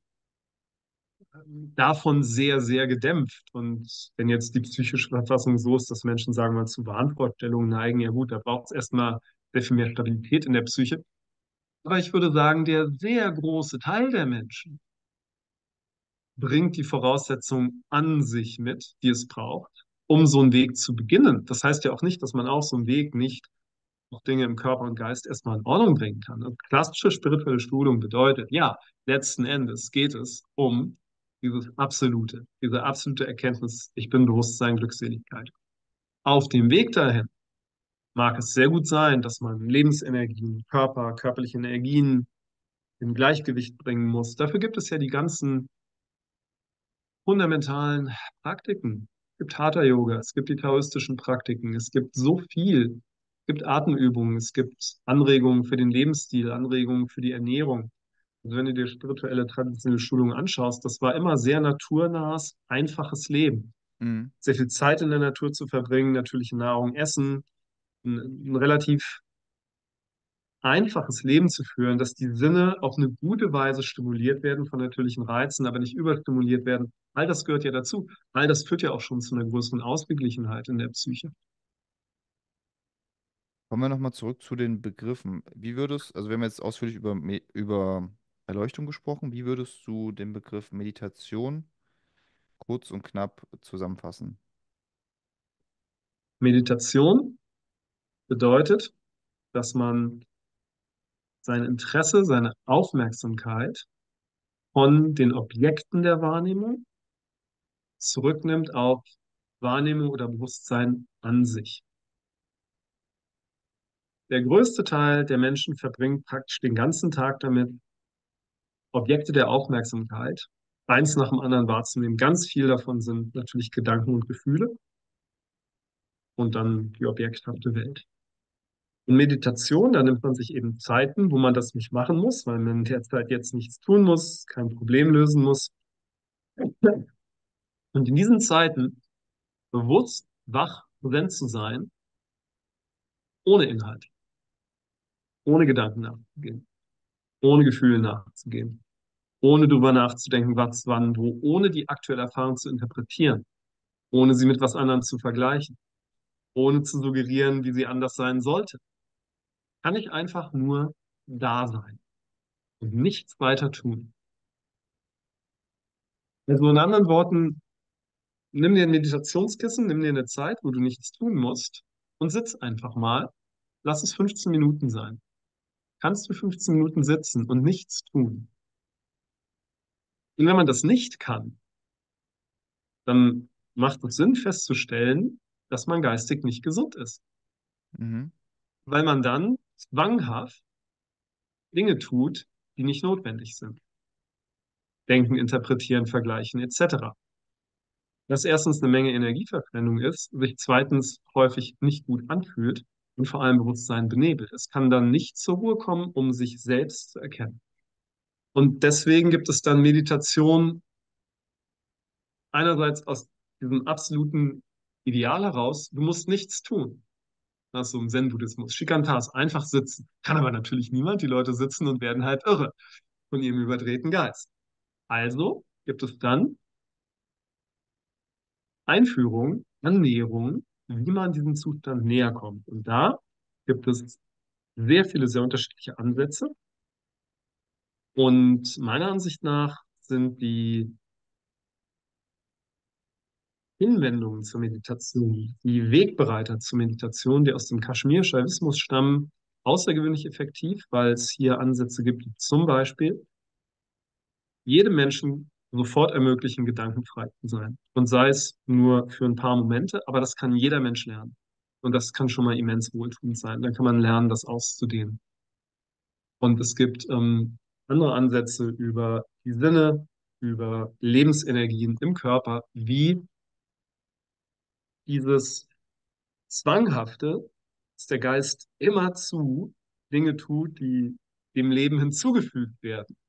davon sehr, sehr gedämpft. Und wenn jetzt die psychische Verfassung so ist, dass Menschen, sagen wir mal, zu Wahnvorstellungen neigen, ja gut, da braucht es erstmal sehr viel mehr Stabilität in der Psyche. Aber ich würde sagen, der sehr große Teil der Menschen bringt die Voraussetzungen an sich mit, die es braucht, um so einen Weg zu beginnen. Das heißt ja auch nicht, dass man auch so einen Weg nicht auch Dinge im Körper und Geist erstmal in Ordnung bringen kann. Und klassische spirituelle Schulung bedeutet, ja, letzten Endes geht es um dieses Absolute, diese absolute Erkenntnis, ich bin Bewusstsein, Glückseligkeit. Auf dem Weg dahin mag es sehr gut sein, dass man Lebensenergien, Körper, körperliche Energien im Gleichgewicht bringen muss. Dafür gibt es ja die ganzen fundamentalen Praktiken. Es gibt Hatha-Yoga, es gibt die taoistischen Praktiken, es gibt so viel. Es gibt Atemübungen, es gibt Anregungen für den Lebensstil, Anregungen für die Ernährung. Also wenn du dir spirituelle, traditionelle Schulungen anschaust, das war immer sehr naturnahes, einfaches Leben. Mhm. Sehr viel Zeit in der Natur zu verbringen, natürliche Nahrung essen, ein, ein relativ einfaches Leben zu führen, dass die Sinne auf eine gute Weise stimuliert werden von natürlichen Reizen, aber nicht überstimuliert werden. All das gehört ja dazu. All das führt ja auch schon zu einer größeren Ausgeglichenheit in der Psyche. Kommen wir nochmal zurück zu den Begriffen. Wie würdest, also wir haben jetzt ausführlich über, Me- über Erleuchtung gesprochen, wie würdest du den Begriff Meditation kurz und knapp zusammenfassen? Meditation bedeutet, dass man sein Interesse, seine Aufmerksamkeit von den Objekten der Wahrnehmung zurücknimmt auf Wahrnehmung oder Bewusstsein an sich. Der größte Teil der Menschen verbringt praktisch den ganzen Tag damit, Objekte der Aufmerksamkeit, eins nach dem anderen wahrzunehmen. Ganz viel davon sind natürlich Gedanken und Gefühle und dann die objekthafte Welt. In Meditation, da nimmt man sich eben Zeiten, wo man das nicht machen muss, weil man derzeit jetzt nichts tun muss, kein Problem lösen muss. Und in diesen Zeiten bewusst wach, präsent zu sein, ohne Inhalt, ohne Gedanken nachzugehen, ohne Gefühle nachzugehen, ohne drüber nachzudenken, was, wann, wo, ohne die aktuelle Erfahrung zu interpretieren, ohne sie mit was anderem zu vergleichen, ohne zu suggerieren, wie sie anders sein sollte. Kann ich einfach nur da sein und nichts weiter tun. Also in anderen Worten, nimm dir ein Meditationskissen, nimm dir eine Zeit, wo du nichts tun musst und sitz einfach mal. Lass es fünfzehn Minuten sein. Kannst du fünfzehn Minuten sitzen und nichts tun? Und wenn man das nicht kann, dann macht es Sinn festzustellen, dass man geistig nicht gesund ist, Mhm. weil man dann zwanghaft Dinge tut, die nicht notwendig sind. Denken, interpretieren, vergleichen et cetera. Das erstens eine Menge Energieverschwendung ist, sich zweitens häufig nicht gut anfühlt und vor allem Bewusstsein benebelt. Es kann dann nicht zur Ruhe kommen, um sich selbst zu erkennen. Und deswegen gibt es dann Meditation einerseits aus diesem absoluten Ideal heraus, du musst nichts tun. Das ist so im Zen-Buddhismus. Shikantas, einfach sitzen. Kann aber natürlich niemand. Die Leute sitzen und werden halt irre von ihrem überdrehten Geist. Also gibt es dann Einführung, Annäherung, wie man diesem Zustand näher kommt. Und da gibt es sehr viele, sehr unterschiedliche Ansätze. Und meiner Ansicht nach sind die Hinwendungen zur Meditation, die Wegbereiter zur Meditation, die aus dem Kaschmir-Schaivismus stammen, außergewöhnlich effektiv, weil es hier Ansätze gibt, die zum Beispiel jedem Menschen sofort ermöglichen, gedankenfrei zu sein. Und sei es nur für ein paar Momente, aber das kann jeder Mensch lernen. Und das kann schon mal immens wohltuend sein. Dann kann man lernen, das auszudehnen. Und es gibt ähm, andere Ansätze über die Sinne, über Lebensenergien im Körper, wie dieses Zwanghafte, dass der Geist immerzu Dinge tut, die dem Leben hinzugefügt werden.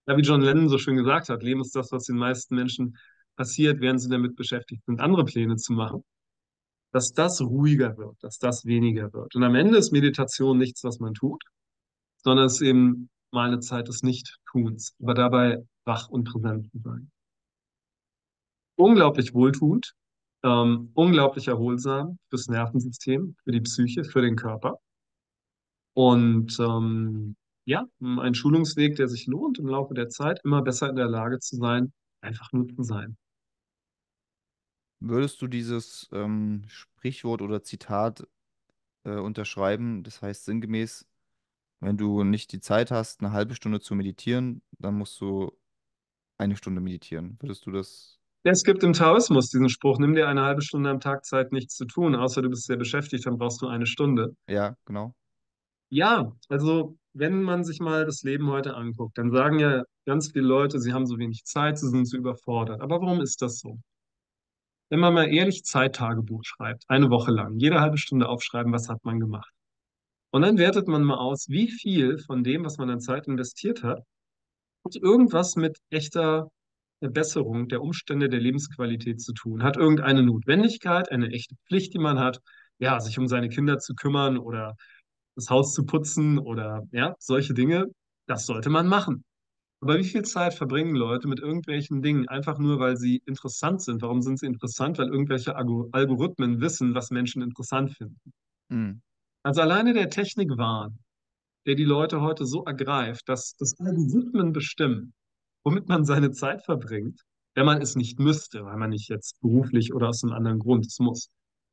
Ja, wie John Lennon so schön gesagt hat, Leben ist das, was den meisten Menschen passiert, während sie damit beschäftigt sind, andere Pläne zu machen. Dass das ruhiger wird, dass das weniger wird. Und am Ende ist Meditation nichts, was man tut, sondern es ist eben mal eine Zeit des Nichttuns, aber dabei wach und präsent zu sein. Unglaublich wohltuend, ähm, unglaublich erholsam fürs Nervensystem, für die Psyche, für den Körper. Und ähm, ja, ein Schulungsweg, der sich lohnt im Laufe der Zeit, immer besser in der Lage zu sein, einfach nur zu sein. Würdest du dieses ähm, Sprichwort oder Zitat äh, unterschreiben? Das heißt sinngemäß, wenn du nicht die Zeit hast, eine halbe Stunde zu meditieren, dann musst du eine Stunde meditieren. Würdest du das? Es gibt im Taoismus diesen Spruch, nimm dir eine halbe Stunde am Tag Zeit, nichts zu tun, außer du bist sehr beschäftigt, dann brauchst du eine Stunde. Ja, genau. Ja, also wenn man sich mal das Leben heute anguckt, dann sagen ja ganz viele Leute, sie haben so wenig Zeit, sie sind so überfordert. Aber warum ist das so? Wenn man mal ehrlich Zeittagebuch schreibt, eine Woche lang, jede halbe Stunde aufschreiben, was hat man gemacht? Und dann wertet man mal aus, wie viel von dem, was man an Zeit investiert hat, hat irgendwas mit echter Verbesserung der Umstände der Lebensqualität zu tun, hat irgendeine Notwendigkeit, eine echte Pflicht, die man hat, ja, sich um seine Kinder zu kümmern oder das Haus zu putzen oder ja, solche Dinge, das sollte man machen. Aber wie viel Zeit verbringen Leute mit irgendwelchen Dingen, einfach nur, weil sie interessant sind? Warum sind sie interessant? Weil irgendwelche Algo- Algorithmen wissen, was Menschen interessant finden. Mhm. Also alleine der Technikwahn, der die Leute heute so ergreift, dass das Algorithmen bestimmen, womit man seine Zeit verbringt, wenn man es nicht müsste, weil man nicht jetzt beruflich oder aus einem anderen Grund es muss.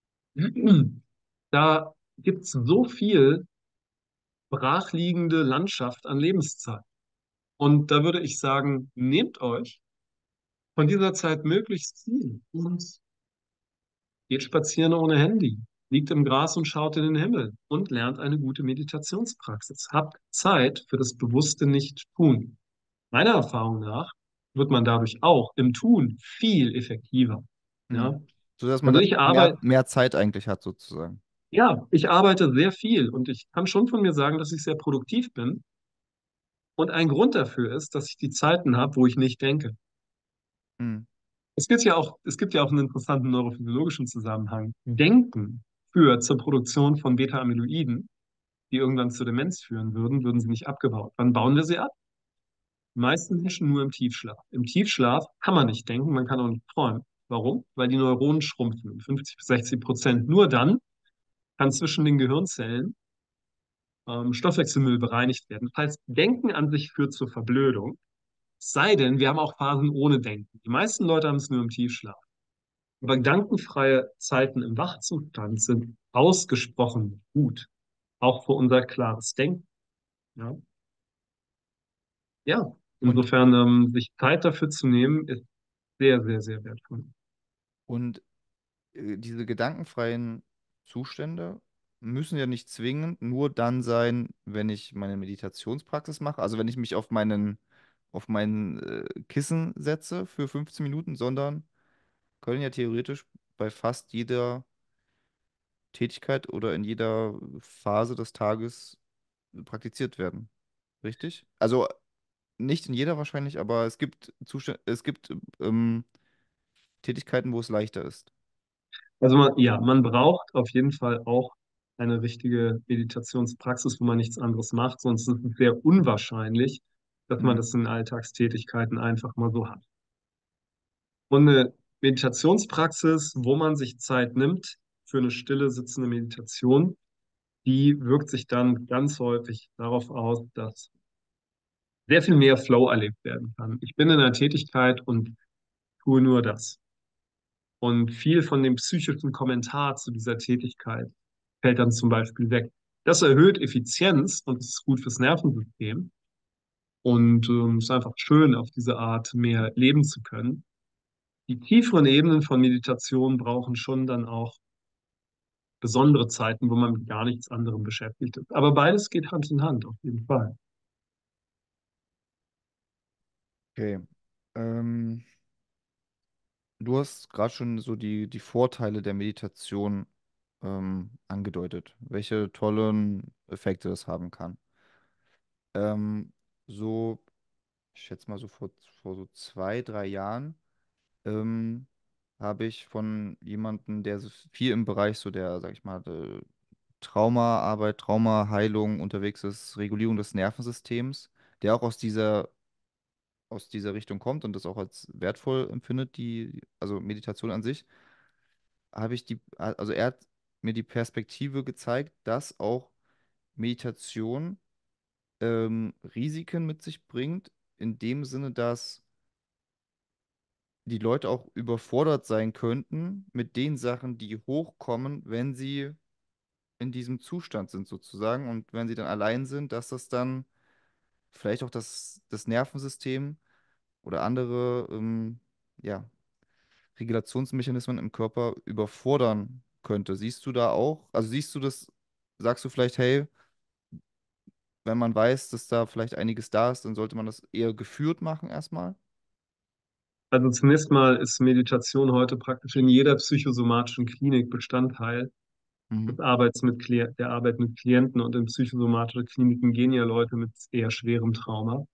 Da gibt es so viel brachliegende Landschaft an Lebenszeit. Und da würde ich sagen, nehmt euch von dieser Zeit möglichst viel und geht spazieren ohne Handy, liegt im Gras und schaut in den Himmel und lernt eine gute Meditationspraxis. Habt Zeit für das bewusste Nicht-Tun. Meiner Erfahrung nach wird man dadurch auch im Tun viel effektiver. Mhm. Ja? So dass man Also dann ich mehr, arbeite, mehr Zeit eigentlich hat, sozusagen. ja, ich arbeite sehr viel und ich kann schon von mir sagen, dass ich sehr produktiv bin. Und ein Grund dafür ist, dass ich die Zeiten habe, wo ich nicht denke. Mhm. Es gibt ja auch, es gibt ja auch einen interessanten neurophysiologischen Zusammenhang. Denken führt zur Produktion von Beta-Amyloiden, die irgendwann zur Demenz führen würden, würden sie nicht abgebaut. Wann bauen wir sie ab? Die meisten Menschen nur im Tiefschlaf. Im Tiefschlaf kann man nicht denken, man kann auch nicht träumen. Warum? Weil die Neuronen schrumpfen um fünfzig bis sechzig Prozent. Nur dann kann zwischen den Gehirnzellen ähm, Stoffwechselmüll bereinigt werden. Das heißt, Denken an sich führt zur Verblödung. Es sei denn, wir haben auch Phasen ohne Denken. Die meisten Leute haben es nur im Tiefschlaf. Aber gedankenfreie Zeiten im Wachzustand sind ausgesprochen gut, auch für unser klares Denken. Ja, ja. Und, Insofern ähm, sich Zeit dafür zu nehmen, ist sehr, sehr, sehr wertvoll. und äh, diese gedankenfreien Zustände müssen ja nicht zwingend nur dann sein, wenn ich meine Meditationspraxis mache, also wenn ich mich auf meinen, auf mein äh, Kissen setze für fünfzehn Minuten, sondern können ja theoretisch bei fast jeder Tätigkeit oder in jeder Phase des Tages praktiziert werden. Richtig? Also nicht in jeder wahrscheinlich, aber es gibt Zustände, es gibt ähm, Tätigkeiten, wo es leichter ist. Also man, ja, man braucht auf jeden Fall auch eine richtige Meditationspraxis, wo man nichts anderes macht, sonst ist es sehr unwahrscheinlich, dass man Hm. das in Alltagstätigkeiten einfach mal so hat. Und eine Meditationspraxis, wo man sich Zeit nimmt für eine stille sitzende Meditation, die wirkt sich dann ganz häufig darauf aus, dass sehr viel mehr Flow erlebt werden kann. Ich bin in einer Tätigkeit und tue nur das. Und viel von dem psychischen Kommentar zu dieser Tätigkeit fällt dann zum Beispiel weg. Das erhöht Effizienz und ist gut fürs Nervensystem. Und ähm, es ist einfach schön, auf diese Art mehr leben zu können. Die tieferen Ebenen von Meditation brauchen schon dann auch besondere Zeiten, wo man mit gar nichts anderem beschäftigt ist. Aber beides geht Hand in Hand, auf jeden Fall. Okay. Ähm, Du hast gerade schon so die, die Vorteile der Meditation ähm, angedeutet, welche tollen Effekte das haben kann. Ähm, so ich schätze mal so vor, vor so zwei, drei Jahren, ähm, habe ich von jemandem, der so viel im Bereich so der, sag ich mal, äh, Traumaarbeit, Traumaheilung unterwegs ist, Regulierung des Nervensystems, der auch aus dieser, aus dieser Richtung kommt und das auch als wertvoll empfindet, die, also Meditation an sich, habe ich die, also er hat mir die Perspektive gezeigt, dass auch Meditation ähm, Risiken mit sich bringt, in dem Sinne, dass die Leute auch überfordert sein könnten mit den Sachen, die hochkommen, wenn sie in diesem Zustand sind sozusagen und wenn sie dann allein sind, dass das dann vielleicht auch das, das Nervensystem oder andere ähm, ja, Regulationsmechanismen im Körper überfordern könnte. Siehst du da auch, also siehst du das, sagst du vielleicht, hey, wenn man weiß, dass da vielleicht einiges da ist, dann sollte man das eher geführt machen erstmal? Also zunächst mal ist Meditation heute praktisch in jeder psychosomatischen Klinik Bestandteil Mhm. des Arbeits mit Kli der Arbeit mit Klienten, und in psychosomatische Kliniken gehen ja Leute mit eher schwerem Trauma.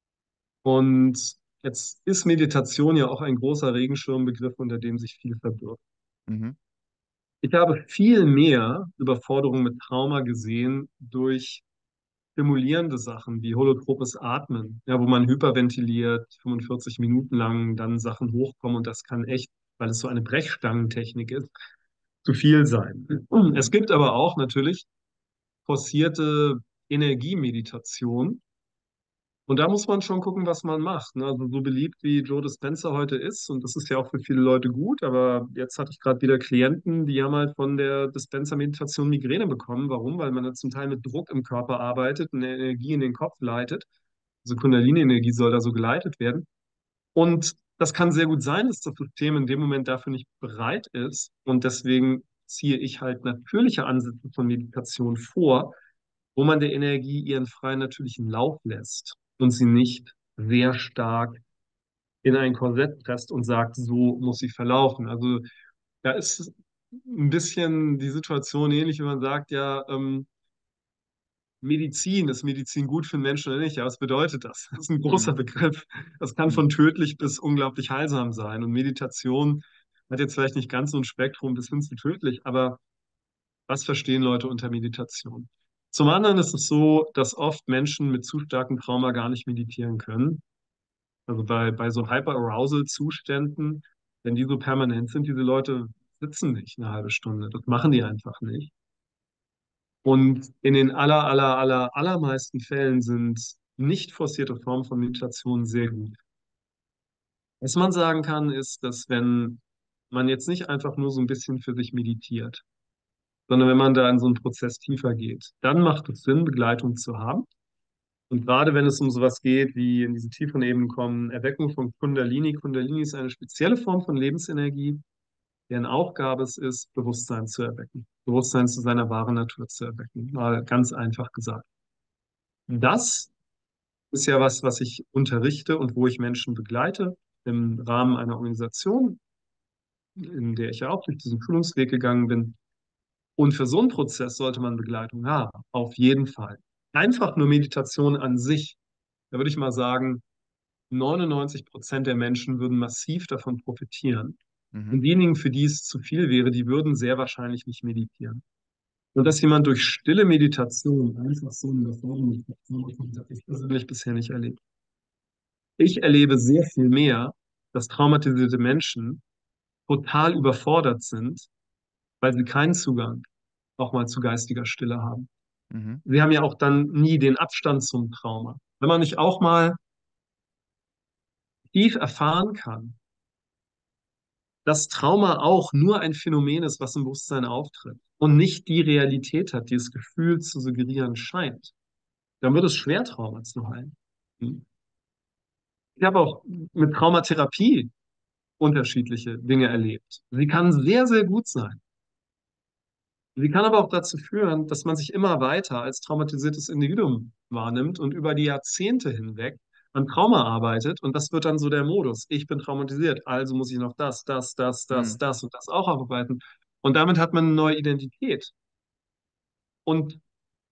Und jetzt ist Meditation ja auch ein großer Regenschirmbegriff, unter dem sich viel verbirgt. Mhm. Ich habe viel mehr Überforderung mit Trauma gesehen durch stimulierende Sachen wie holotropes Atmen, ja, wo man hyperventiliert, fünfundvierzig Minuten lang dann Sachen hochkommen, und das kann echt, weil es so eine Brechstangentechnik ist, zu viel sein. Es gibt aber auch natürlich forcierte Energiemeditation. Und da muss man schon gucken, was man macht. Ne? Also so beliebt wie Joe Dispenza heute ist, und das ist ja auch für viele Leute gut, aber jetzt hatte ich gerade wieder Klienten, die haben halt von der Dispenza-Meditation Migräne bekommen. Warum? Weil man da zum Teil mit Druck im Körper arbeitet, eine Energie in den Kopf leitet. Also Kundalini-Energie soll da so geleitet werden. Und das kann sehr gut sein, dass das System in dem Moment dafür nicht bereit ist. Und deswegen ziehe ich halt natürliche Ansätze von Meditation vor, wo man der Energie ihren freien natürlichen Lauf lässt und sie nicht sehr stark in ein Korsett presst und sagt, so muss sie verlaufen. Also da ist ein bisschen die Situation ähnlich, wenn man sagt, ja, ähm, Medizin, ist Medizin gut für den Menschen oder nicht? Ja, was bedeutet das? Das ist ein großer Mhm. Begriff. Das kann Mhm. von tödlich bis unglaublich heilsam sein. Und Meditation hat jetzt vielleicht nicht ganz so ein Spektrum bis hin zu tödlich, aber was verstehen Leute unter Meditation? Zum anderen ist es so, dass oft Menschen mit zu starkem Trauma gar nicht meditieren können. Also bei, bei so Hyperarousal-Zuständen, wenn die so permanent sind, diese Leute sitzen nicht eine halbe Stunde. Das machen die einfach nicht. Und in den aller, aller, aller, allermeisten Fällen sind nicht forcierte Formen von Meditation sehr gut. Was man sagen kann, ist, dass wenn man jetzt nicht einfach nur so ein bisschen für sich meditiert, sondern wenn man da in so einen Prozess tiefer geht, dann macht es Sinn, Begleitung zu haben. Und gerade wenn es um sowas geht, wie in diese tieferen Ebenen kommen, Erweckung von Kundalini. Kundalini ist eine spezielle Form von Lebensenergie, deren Aufgabe es ist, Bewusstsein zu erwecken. Bewusstsein zu seiner wahren Natur zu erwecken. Mal ganz einfach gesagt. Das ist ja was, was ich unterrichte und wo ich Menschen begleite im Rahmen einer Organisation, in der ich ja auch durch diesen Schulungsweg gegangen bin. Und für so einen Prozess sollte man Begleitung haben, auf jeden Fall. Einfach nur Meditation an sich, da würde ich mal sagen, neunundneunzig Prozent der Menschen würden massiv davon profitieren. Mhm. Und diejenigen, für die es zu viel wäre, die würden sehr wahrscheinlich nicht meditieren. Und dass jemand durch stille Meditation einfach so eine Meditation bekommt, habe ich persönlich bisher nicht erlebt. Ich erlebe sehr viel mehr, dass traumatisierte Menschen total überfordert sind, weil sie keinen Zugang auch mal zu geistiger Stille haben. Mhm. Sie haben ja auch dann nie den Abstand zum Trauma. Wenn man nicht auch mal tief erfahren kann, dass Trauma auch nur ein Phänomen ist, was im Bewusstsein auftritt und nicht die Realität hat, die das Gefühl zu suggerieren scheint, dann wird es schwer, Trauma zu heilen. Hm? Ich habe auch mit Traumatherapie unterschiedliche Dinge erlebt. Sie kann sehr, sehr gut sein. Sie kann aber auch dazu führen, dass man sich immer weiter als traumatisiertes Individuum wahrnimmt und über die Jahrzehnte hinweg an Trauma arbeitet. Und das wird dann so der Modus. Ich bin traumatisiert, also muss ich noch das, das, das, das, Mhm. das und das auch aufarbeiten. Und damit hat man eine neue Identität. Und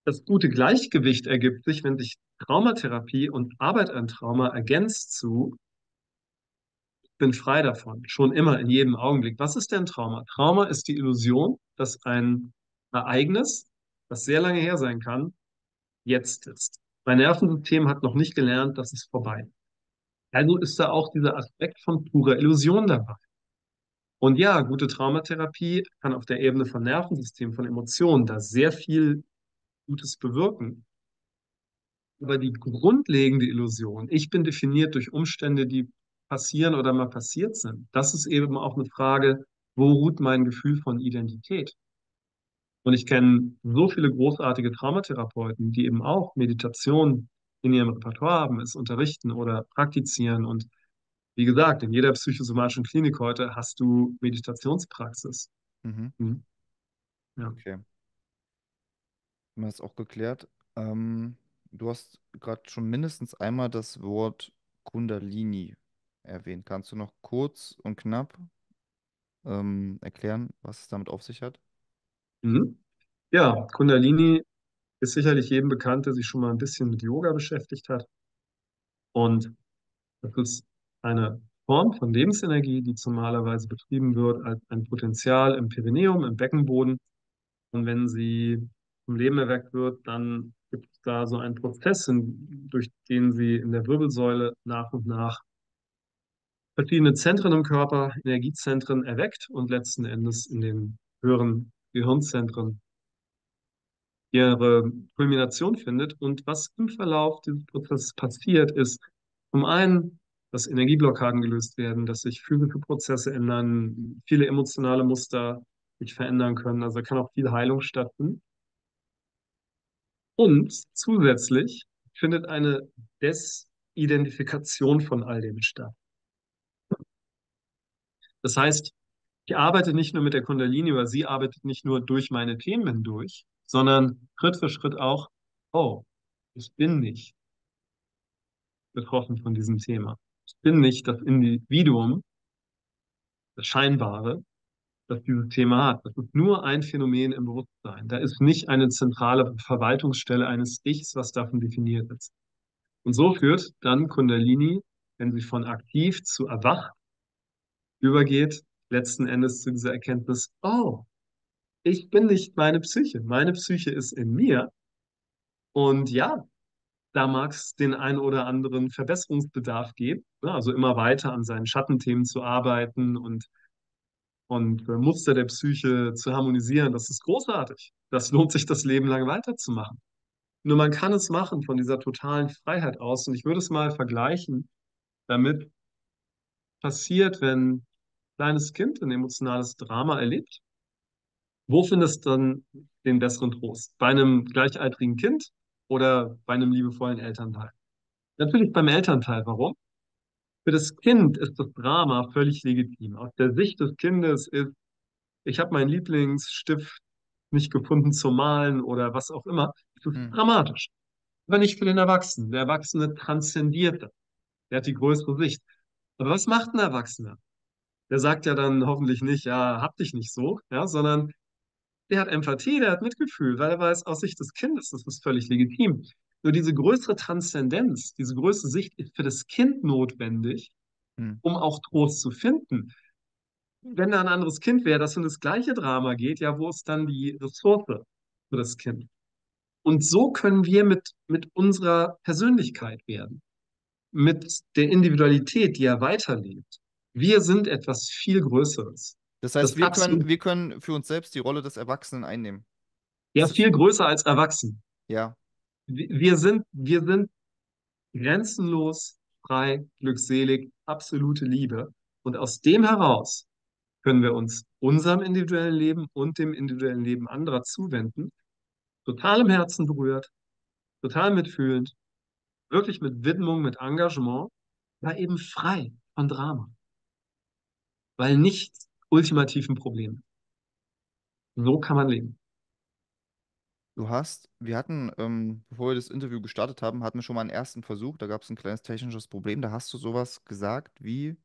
Das gute Gleichgewicht ergibt sich, wenn sich Traumatherapie und Arbeit an Trauma ergänzt zu, ich bin frei davon, schon immer, in jedem Augenblick. Was ist denn Trauma? Trauma ist die Illusion, dass ein Ereignis, das sehr lange her sein kann, jetzt ist. Mein Nervensystem hat noch nicht gelernt, dass es vorbei ist. Also ist da auch dieser Aspekt von purer Illusion dabei. Und ja, gute Traumatherapie kann auf der Ebene von Nervensystem, von Emotionen da sehr viel Gutes bewirken. Aber die grundlegende Illusion, ich bin definiert durch Umstände, die passieren oder mal passiert sind, das ist eben auch eine Frage, wo ruht mein Gefühl von Identität? Und ich kenne so viele großartige Traumatherapeuten, die eben auch Meditation in ihrem Repertoire haben, es unterrichten oder praktizieren. Und wie gesagt, in jeder psychosomatischen Klinik heute hast du Meditationspraxis. Mhm. Hm, ja. Okay, haben wir das auch geklärt. Ähm, du hast gerade schon mindestens einmal das Wort Kundalini erwähnt. Kannst du noch kurz und knapp ähm, erklären, was es damit auf sich hat? Mhm. Ja, Kundalini ist sicherlich jedem bekannt, der sich schon mal ein bisschen mit Yoga beschäftigt hat. Und das ist eine Form von Lebensenergie, die normalerweise betrieben wird als ein Potenzial im Perineum, im Beckenboden. Und wenn sie zum Leben erweckt wird, dann gibt es da so einen Prozess, in, durch den sie in der Wirbelsäule nach und nach verschiedene Zentren im Körper, Energiezentren erweckt und letzten Endes in den höheren Gehirnzentren ihre Kulmination findet. Und was im Verlauf dieses Prozesses passiert, ist zum einen, dass Energieblockaden gelöst werden, dass sich physische Prozesse ändern, viele emotionale Muster sich verändern können. Also kann auch viel Heilung stattfinden. Und zusätzlich findet eine Desidentifikation von all dem statt. Das heißt, ich arbeite nicht nur mit der Kundalini, oder sie arbeitet nicht nur durch meine Themen hindurch, sondern Schritt für Schritt auch, oh, ich bin nicht betroffen von diesem Thema. Ich bin nicht das Individuum, das Scheinbare, das dieses Thema hat. Das ist nur ein Phänomen im Bewusstsein. Da ist nicht eine zentrale Verwaltungsstelle eines Ichs, was davon definiert ist. Und so führt dann Kundalini, wenn sie von aktiv zu erwacht übergeht, letzten Endes zu dieser Erkenntnis, oh, ich bin nicht meine Psyche. Meine Psyche ist in mir. Und ja, da mag es den einen oder anderen Verbesserungsbedarf geben, ne? Also immer weiter an seinen Schattenthemen zu arbeiten und, und äh, Muster der Psyche zu harmonisieren. Das ist großartig. Das lohnt sich das Leben lang weiterzumachen. Nur man kann es machen von dieser totalen Freiheit aus. Und ich würde es mal vergleichen damit passiert, wenn ein kleines Kind ein emotionales Drama erlebt. Wo findest du dann den besseren Trost? Bei einem gleichaltrigen Kind oder bei einem liebevollen Elternteil? Natürlich beim Elternteil. Warum? Für das Kind ist das Drama völlig legitim. Aus der Sicht des Kindes ist, ich habe meinen Lieblingsstift nicht gefunden zum Malen oder was auch immer. Das ist Hm. dramatisch. Aber nicht für den Erwachsenen. Der Erwachsene transzendiert das. Der hat die größere Sicht. Aber was macht ein Erwachsener? Der sagt ja dann hoffentlich nicht, ja, hab dich nicht so, ja, sondern der hat Empathie, der hat Mitgefühl, weil er weiß, aus Sicht des Kindes ist das völlig legitim. Nur diese größere Transzendenz, diese größere Sicht ist für das Kind notwendig, Hm. um auch Trost zu finden. Wenn da ein anderes Kind wäre, das in das gleiche Drama geht, ja, wo ist dann die Ressource für das Kind? Und so können wir mit, mit unserer Persönlichkeit werden, mit der Individualität, die ja weiterlebt. Wir sind etwas viel Größeres. Das heißt, Das wir können, absolut, wir können für uns selbst die Rolle des Erwachsenen einnehmen. ja, Ist das, viel größer als Erwachsen. ja, Wir wir sind, wir sind grenzenlos, frei, glückselig, absolute Liebe. Und aus dem heraus können wir uns unserem individuellen Leben und dem individuellen Leben anderer zuwenden, total im Herzen berührt, total mitfühlend, wirklich mit Widmung, mit Engagement, aber eben frei von Drama, weil nichts ultimativ ein Problem ist. So kann man leben. du hast, wir hatten, ähm, bevor wir das Interview gestartet haben, hatten wir schon mal einen ersten Versuch, da gab es ein kleines technisches Problem, da hast du sowas gesagt wie,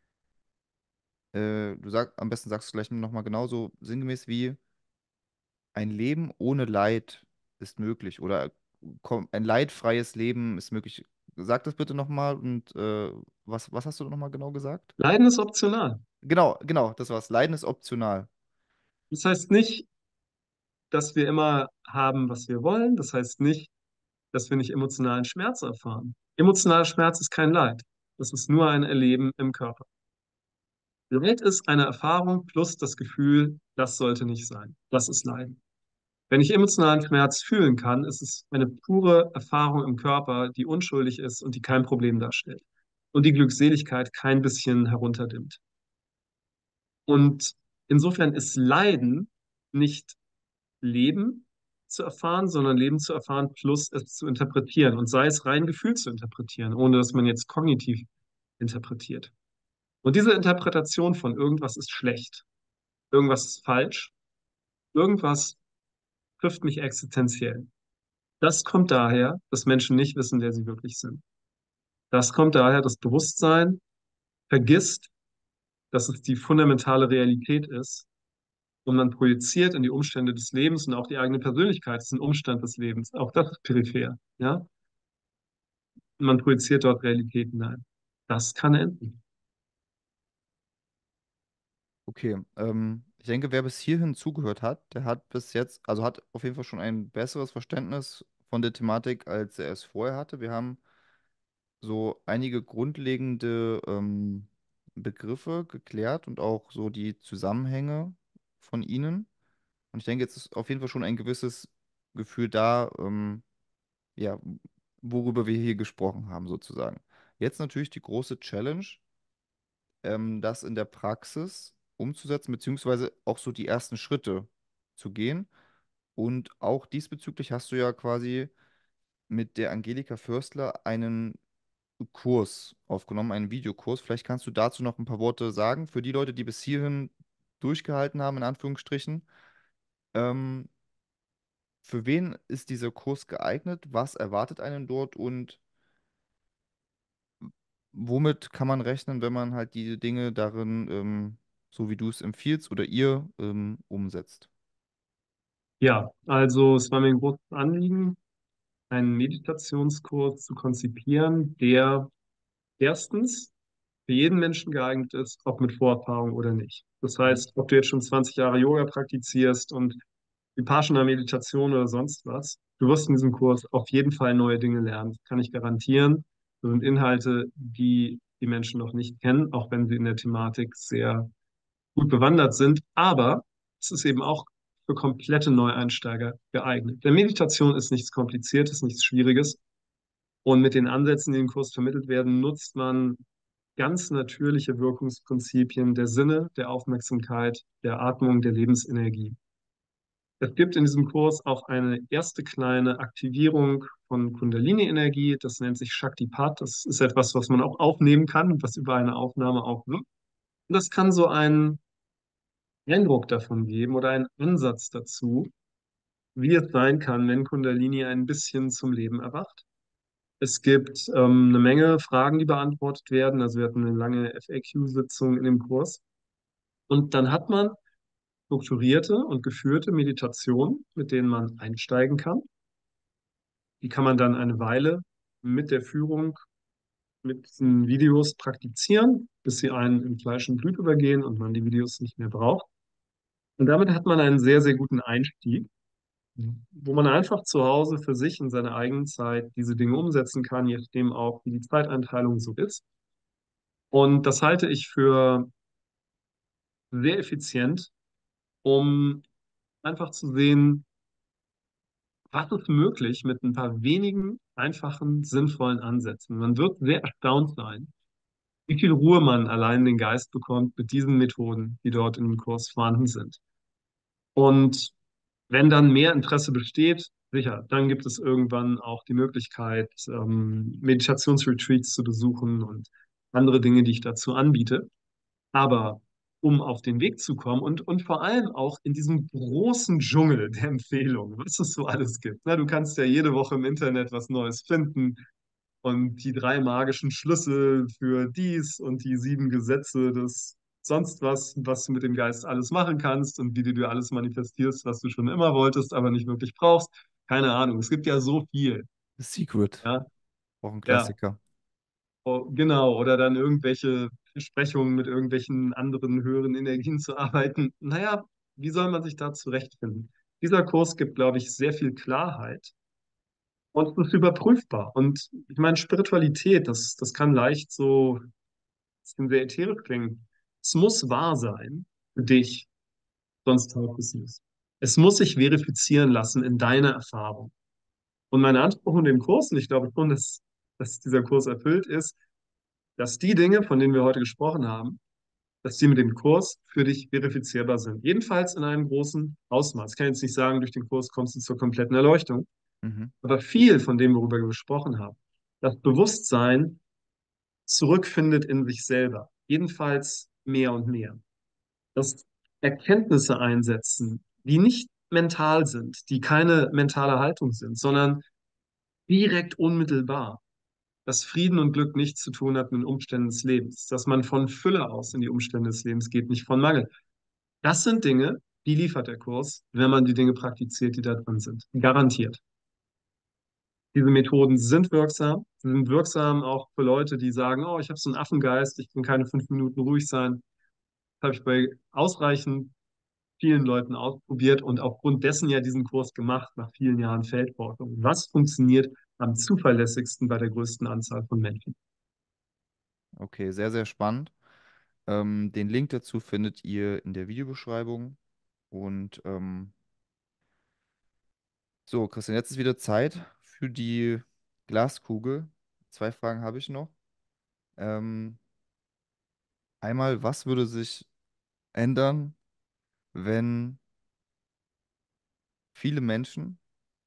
äh, du sag, am besten sagst du gleich nochmal genauso sinngemäß wie ein Leben ohne Leid. ist möglich oder komm, ein leidfreies Leben ist möglich. Sag das bitte nochmal und äh, was, was hast du nochmal genau gesagt? Leiden ist optional. Genau, genau, das war's. Leiden ist optional. Das heißt nicht, dass wir immer haben, was wir wollen. Das heißt nicht, dass wir nicht emotionalen Schmerz erfahren. Emotionaler Schmerz ist kein Leid. Das ist nur ein Erleben im Körper. Leid ist eine Erfahrung plus das Gefühl, das sollte nicht sein. Das ist Leiden. Wenn ich emotionalen Schmerz fühlen kann, ist es eine pure Erfahrung im Körper, die unschuldig ist und die kein Problem darstellt. Und die Glückseligkeit kein bisschen herunterdimmt. Und insofern ist Leiden nicht Leben zu erfahren, sondern Leben zu erfahren plus es zu interpretieren. Und sei es rein Gefühl zu interpretieren, ohne dass man jetzt kognitiv interpretiert. Und diese Interpretation von irgendwas ist schlecht, irgendwas ist falsch, irgendwas trifft mich existenziell. Das kommt daher, dass Menschen nicht wissen, wer sie wirklich sind. Das kommt daher, dass Bewusstsein vergisst, dass es die fundamentale Realität ist und man projiziert in die Umstände des Lebens und auch die eigene Persönlichkeit ist ein Umstand des Lebens. Auch das ist peripher, ja? Und man projiziert dort Realität hinein. Das kann enden. Okay, ähm, ich denke, wer bis hierhin zugehört hat, der hat bis jetzt, also hat auf jeden Fall schon ein besseres Verständnis von der Thematik, als er es vorher hatte. Wir haben so einige grundlegende ähm, Begriffe geklärt und auch so die Zusammenhänge von ihnen. Und ich denke, jetzt ist auf jeden Fall schon ein gewisses Gefühl da, ähm, ja, worüber wir hier gesprochen haben, sozusagen. Jetzt natürlich die große Challenge, ähm, das in der Praxis umzusetzen, beziehungsweise auch so die ersten Schritte zu gehen. Und auch diesbezüglich hast du ja quasi mit der Angelika Förstler einen Kurs aufgenommen, einen Videokurs. Vielleicht kannst du dazu noch ein paar Worte sagen, für die Leute, die bis hierhin durchgehalten haben, in Anführungsstrichen. Ähm, für wen ist dieser Kurs geeignet? Was erwartet einen dort und womit kann man rechnen, wenn man halt diese Dinge darin, ähm, so wie du es empfiehlst oder ihr, ähm, umsetzt? Ja, also es war mir ein großes Anliegen, einen Meditationskurs zu konzipieren, der erstens für jeden Menschen geeignet ist, ob mit Vorerfahrung oder nicht. Das Mhm. heißt, ob du jetzt schon zwanzig Jahre Yoga praktizierst und Vipassana Meditation oder sonst was, du wirst in diesem Kurs auf jeden Fall neue Dinge lernen. Das kann ich garantieren. Das sind Inhalte, die die Menschen noch nicht kennen, auch wenn sie in der Thematik sehr gut bewandert sind. Aber es ist eben auch für komplette Neueinsteiger geeignet. Denn Meditation ist nichts Kompliziertes, nichts Schwieriges. Und mit den Ansätzen, die im Kurs vermittelt werden, nutzt man ganz natürliche Wirkungsprinzipien der Sinne, der Aufmerksamkeit, der Atmung, der Lebensenergie. Es gibt in diesem Kurs auch eine erste kleine Aktivierung von Kundalini-Energie. Das nennt sich Shaktipat. Das ist etwas, was man auch aufnehmen kann und was über eine Aufnahme auch wirkt. Und das kann so einen Eindruck davon geben oder einen Ansatz dazu, wie es sein kann, wenn Kundalini ein bisschen zum Leben erwacht. Es gibt ähm, eine Menge Fragen, die beantwortet werden. Also wir hatten eine lange F A Q-Sitzung in dem Kurs. Und dann hat man strukturierte und geführte Meditationen, mit denen man einsteigen kann. Die kann man dann eine Weile mit der Führung, mit diesen Videos praktizieren, bis sie einen in Fleisch und Blut übergehen und man die Videos nicht mehr braucht. Und damit hat man einen sehr, sehr guten Einstieg, wo man einfach zu Hause für sich in seiner eigenen Zeit diese Dinge umsetzen kann, je nachdem auch, wie die Zeiteinteilung so ist. Und das halte ich für sehr effizient, um einfach zu sehen, was ist möglich mit ein paar wenigen, einfachen, sinnvollen Ansätzen. Man wird sehr erstaunt sein, wie viel Ruhe man allein in den Geist bekommt mit diesen Methoden, die dort im Kurs vorhanden sind. Und wenn dann mehr Interesse besteht, sicher, dann gibt es irgendwann auch die Möglichkeit, ähm, Meditationsretreats zu besuchen und andere Dinge, die ich dazu anbiete. Aber um auf den Weg zu kommen und, und vor allem auch in diesem großen Dschungel der Empfehlungen, was es so alles gibt. Na, du kannst ja jede Woche im Internet was Neues finden und die drei magischen Schlüssel für dies und die sieben Gesetze des sonst was, was du mit dem Geist alles machen kannst und wie du dir alles manifestierst, was du schon immer wolltest, aber nicht wirklich brauchst. Keine Ahnung, es gibt ja so viel. The Secret, Ja, auch ein ja, Klassiker. oh, genau. Oder dann irgendwelche Versprechungen mit irgendwelchen anderen höheren Energien zu arbeiten. Naja, wie soll man sich da zurechtfinden? Dieser Kurs gibt, glaube ich, sehr viel Klarheit und es ist überprüfbar. Und ich meine, Spiritualität, das, das kann leicht so, das kann sehr ätherisch klingen. Es muss wahr sein für dich, sonst taugt es nicht. Es muss sich verifizieren lassen in deiner Erfahrung. Und mein Anspruch in dem Kurs, und ich glaube schon, dass, dass dieser Kurs erfüllt ist, dass die Dinge, von denen wir heute gesprochen haben, dass die mit dem Kurs für dich verifizierbar sind. Jedenfalls in einem großen Ausmaß. Ich kann jetzt nicht sagen, durch den Kurs kommst du zur kompletten Erleuchtung, Mhm. aber viel von dem, worüber wir gesprochen haben, das Bewusstsein zurückfindet in sich selber. Jedenfalls mehr und mehr. Das Erkenntnisse einsetzen, die nicht mental sind, die keine mentale Haltung sind, sondern direkt unmittelbar, dass Frieden und Glück nichts zu tun hat mit den Umständen des Lebens, dass man von Fülle aus in die Umstände des Lebens geht, nicht von Mangel. Das sind Dinge, die liefert der Kurs, wenn man die Dinge praktiziert, die da drin sind. Garantiert. Diese Methoden sind wirksam. Sie sind wirksam auch für Leute, die sagen, oh, ich habe so einen Affengeist, ich kann keine fünf Minuten ruhig sein. Das habe ich bei ausreichend vielen Leuten ausprobiert und aufgrund dessen ja diesen Kurs gemacht, nach vielen Jahren Feldforschung. Was funktioniert am zuverlässigsten bei der größten Anzahl von Menschen? Okay, sehr, sehr spannend. Ähm, den Link dazu findet ihr in der Videobeschreibung. Und ähm, so, Christian, jetzt ist wieder Zeit für die Glaskugel. Zwei Fragen habe ich noch. Ähm, einmal, was würde sich ändern, wenn viele Menschen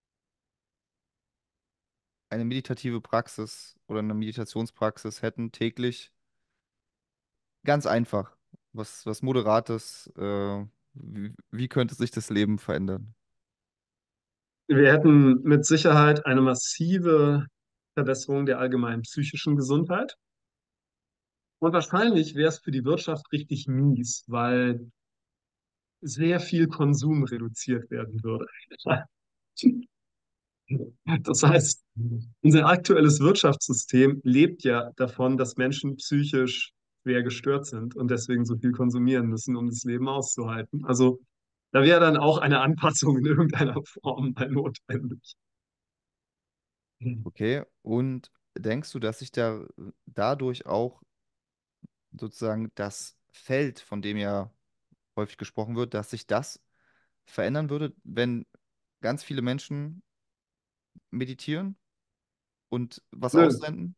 eine meditative Praxis oder eine Meditationspraxis hätten, täglich, ganz einfach, was, was Moderates, äh, wie, wie könnte sich das Leben verändern? Wir hätten mit Sicherheit eine massive Verbesserung der allgemeinen psychischen Gesundheit. Und wahrscheinlich wäre es für die Wirtschaft richtig mies, weil sehr viel Konsum reduziert werden würde. Das heißt, unser aktuelles Wirtschaftssystem lebt ja davon, dass Menschen psychisch schwer gestört sind und deswegen so viel konsumieren müssen, um das Leben auszuhalten. Also da wäre dann auch eine Anpassung in irgendeiner Form mal notwendig. Okay, und denkst du, dass sich da dadurch auch sozusagen das Feld, von dem ja häufig gesprochen wird, dass sich das verändern würde, wenn ganz viele Menschen meditieren und was Nö, aussenden?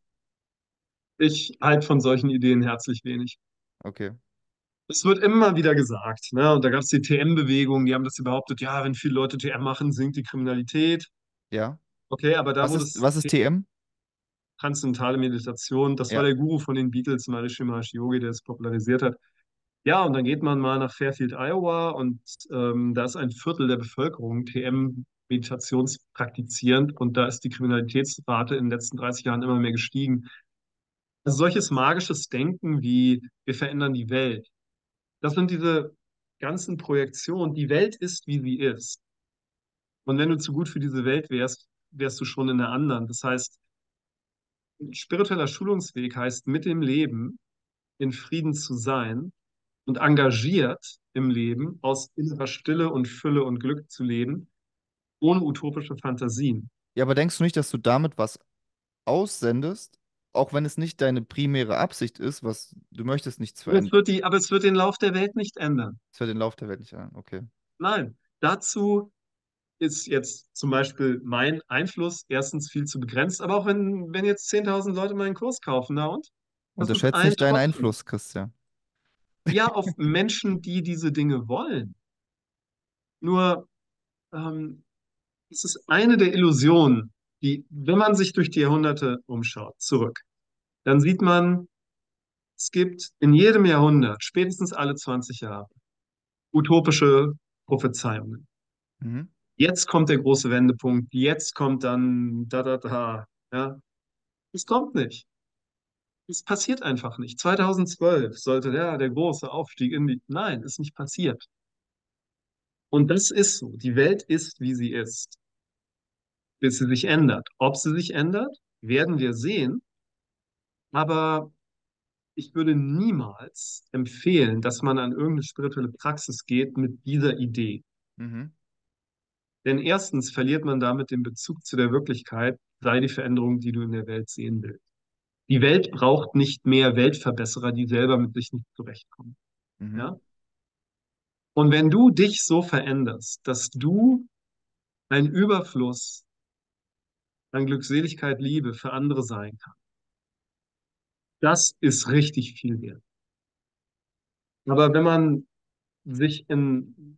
ich halte von solchen Ideen herzlich wenig. Okay, Es wird immer wieder gesagt, ne? Und da gab es die T M-Bewegung, die haben das behauptet, ja, wenn viele Leute T M machen, sinkt die Kriminalität. ja. Okay, aber da, Was wo ist, das was ist T M? transzendentale Meditation, das war Ja. der Guru von den Beatles, Maharishi Mahesh Yogi, der es popularisiert hat. Ja, und dann geht man mal nach Fairfield, Iowa, und ähm, da ist ein Viertel der Bevölkerung T M-meditationspraktizierend und da ist die Kriminalitätsrate in den letzten dreißig Jahren immer mehr gestiegen. Also solches magisches Denken wie wir verändern die Welt, das sind diese ganzen Projektionen. Die Welt ist, wie sie ist. Und wenn du zu gut für diese Welt wärst, wärst du schon in einer anderen. Das heißt, spiritueller Schulungsweg heißt, mit dem Leben in Frieden zu sein und engagiert im Leben aus innerer Stille und Fülle und Glück zu leben, ohne utopische Fantasien. Ja, aber denkst du nicht, dass du damit was aussendest, auch wenn es nicht deine primäre Absicht ist, was du möchtest nichts Aber es verändern? wird die, aber es wird den Lauf der Welt nicht ändern. Das hört den Lauf der Welt nicht an. Okay. Nein, dazu ist jetzt zum Beispiel mein Einfluss erstens viel zu begrenzt, aber auch wenn, wenn jetzt zehntausend Leute meinen Kurs kaufen, na und? Das ist Unterschätzt ein nicht deinen Tropfen. Einfluss, Christian. Ja, auf Menschen, die diese Dinge wollen. Nur ähm, es ist eine der Illusionen, die, wenn man sich durch die Jahrhunderte umschaut, zurück, dann sieht man, es gibt in jedem Jahrhundert, spätestens alle zwanzig Jahre, utopische Prophezeiungen. Mhm. Jetzt kommt der große Wendepunkt, jetzt kommt dann da, da, da. Ja, es kommt nicht. Es passiert einfach nicht. zweitausendzwölf sollte ja, der große Aufstieg in die. Nein, ist nicht passiert. Und das ist so. Die Welt ist, wie sie ist. bis sie sich ändert. Ob sie sich ändert, werden wir sehen. Aber ich würde niemals empfehlen, dass man an irgendeine spirituelle Praxis geht mit dieser Idee. Mhm. Denn erstens verliert man damit den Bezug zu der Wirklichkeit, sei die Veränderung, die du in der Welt sehen willst. Die Welt braucht nicht mehr Weltverbesserer, die selber mit sich nicht zurechtkommen. Mhm. Ja? Und wenn du dich so veränderst, dass du ein Überfluss an Glückseligkeit, Liebe für andere sein kannst, das ist richtig viel wert. Aber wenn man sich in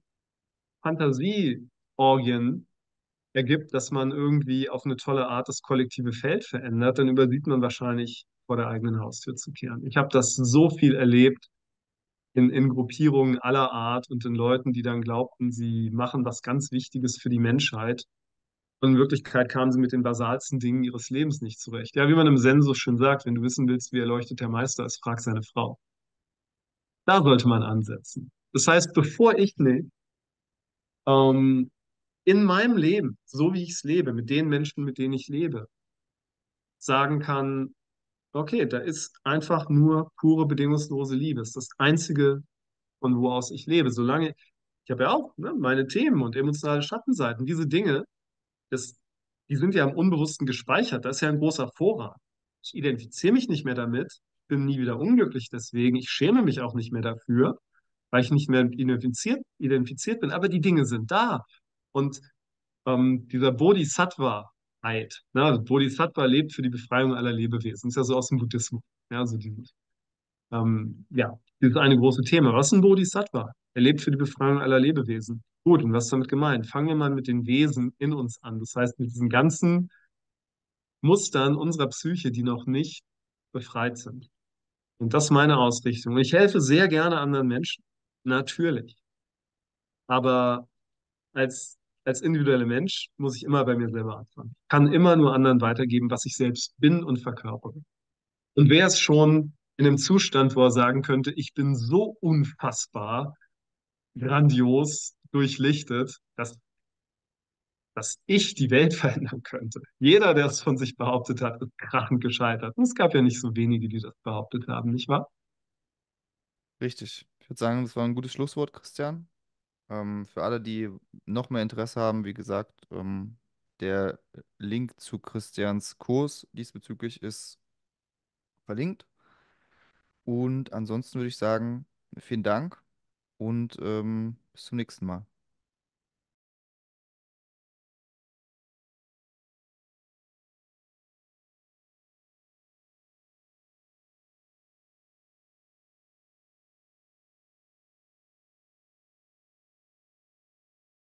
Fantasieorgien ergibt, dass man irgendwie auf eine tolle Art das kollektive Feld verändert, dann übersieht man wahrscheinlich vor der eigenen Haustür zu kehren. Ich habe das so viel erlebt in, in Gruppierungen aller Art und in Leuten, die dann glaubten, sie machen was ganz Wichtiges für die Menschheit. Und in Wirklichkeit kamen sie mit den basalsten Dingen ihres Lebens nicht zurecht. Ja, wie man im Zen so schön sagt, wenn du wissen willst, wie erleuchtet der Meister ist, frag seine Frau. Da sollte man ansetzen. Das heißt, bevor ich nicht ähm, in meinem Leben, so wie ich es lebe, mit den Menschen, mit denen ich lebe, sagen kann, okay, da ist einfach nur pure, bedingungslose Liebe. Das ist das Einzige, von wo aus ich lebe. Solange, ich habe ja auch ne, meine Themen und emotionale Schattenseiten, diese Dinge, das, die sind ja im Unbewussten gespeichert. Das ist ja ein großer Vorrat. Ich identifiziere mich nicht mehr damit, bin nie wieder unglücklich deswegen. Ich schäme mich auch nicht mehr dafür, weil ich nicht mehr identifiziert, identifiziert bin. Aber die Dinge sind da. Und ähm, dieser Bodhisattva-Eid, ne? Also Bodhisattva lebt für die Befreiung aller Lebewesen. Ist ja so aus dem Buddhismus. Ja, also dieses, ähm, ja, dieses eine große Thema. Was ist ein Bodhisattva? Er lebt für die Befreiung aller Lebewesen. Gut, und was ist damit gemeint? Fangen wir mal mit den Wesen in uns an. Das heißt, mit diesen ganzen Mustern unserer Psyche, die noch nicht befreit sind. Und das ist meine Ausrichtung. Und ich helfe sehr gerne anderen Menschen. Natürlich. Aber als, als individueller Mensch muss ich immer bei mir selber anfangen. Ich kann immer nur anderen weitergeben, was ich selbst bin und verkörpere. Und wer ist schon in einem Zustand, wo er sagen könnte, ich bin so unfassbar grandios durchlichtet, dass, dass ich die Welt verändern könnte. Jeder, der es von sich behauptet hat, ist krachend gescheitert. Und es gab ja nicht so wenige, die das behauptet haben, nicht wahr? Richtig. Ich würde sagen, das war ein gutes Schlusswort, Christian. Ähm, für alle, die noch mehr Interesse haben, wie gesagt, ähm, der Link zu Christians Kurs diesbezüglich ist verlinkt. Und ansonsten würde ich sagen, vielen Dank und ähm, bis zum nächsten Mal.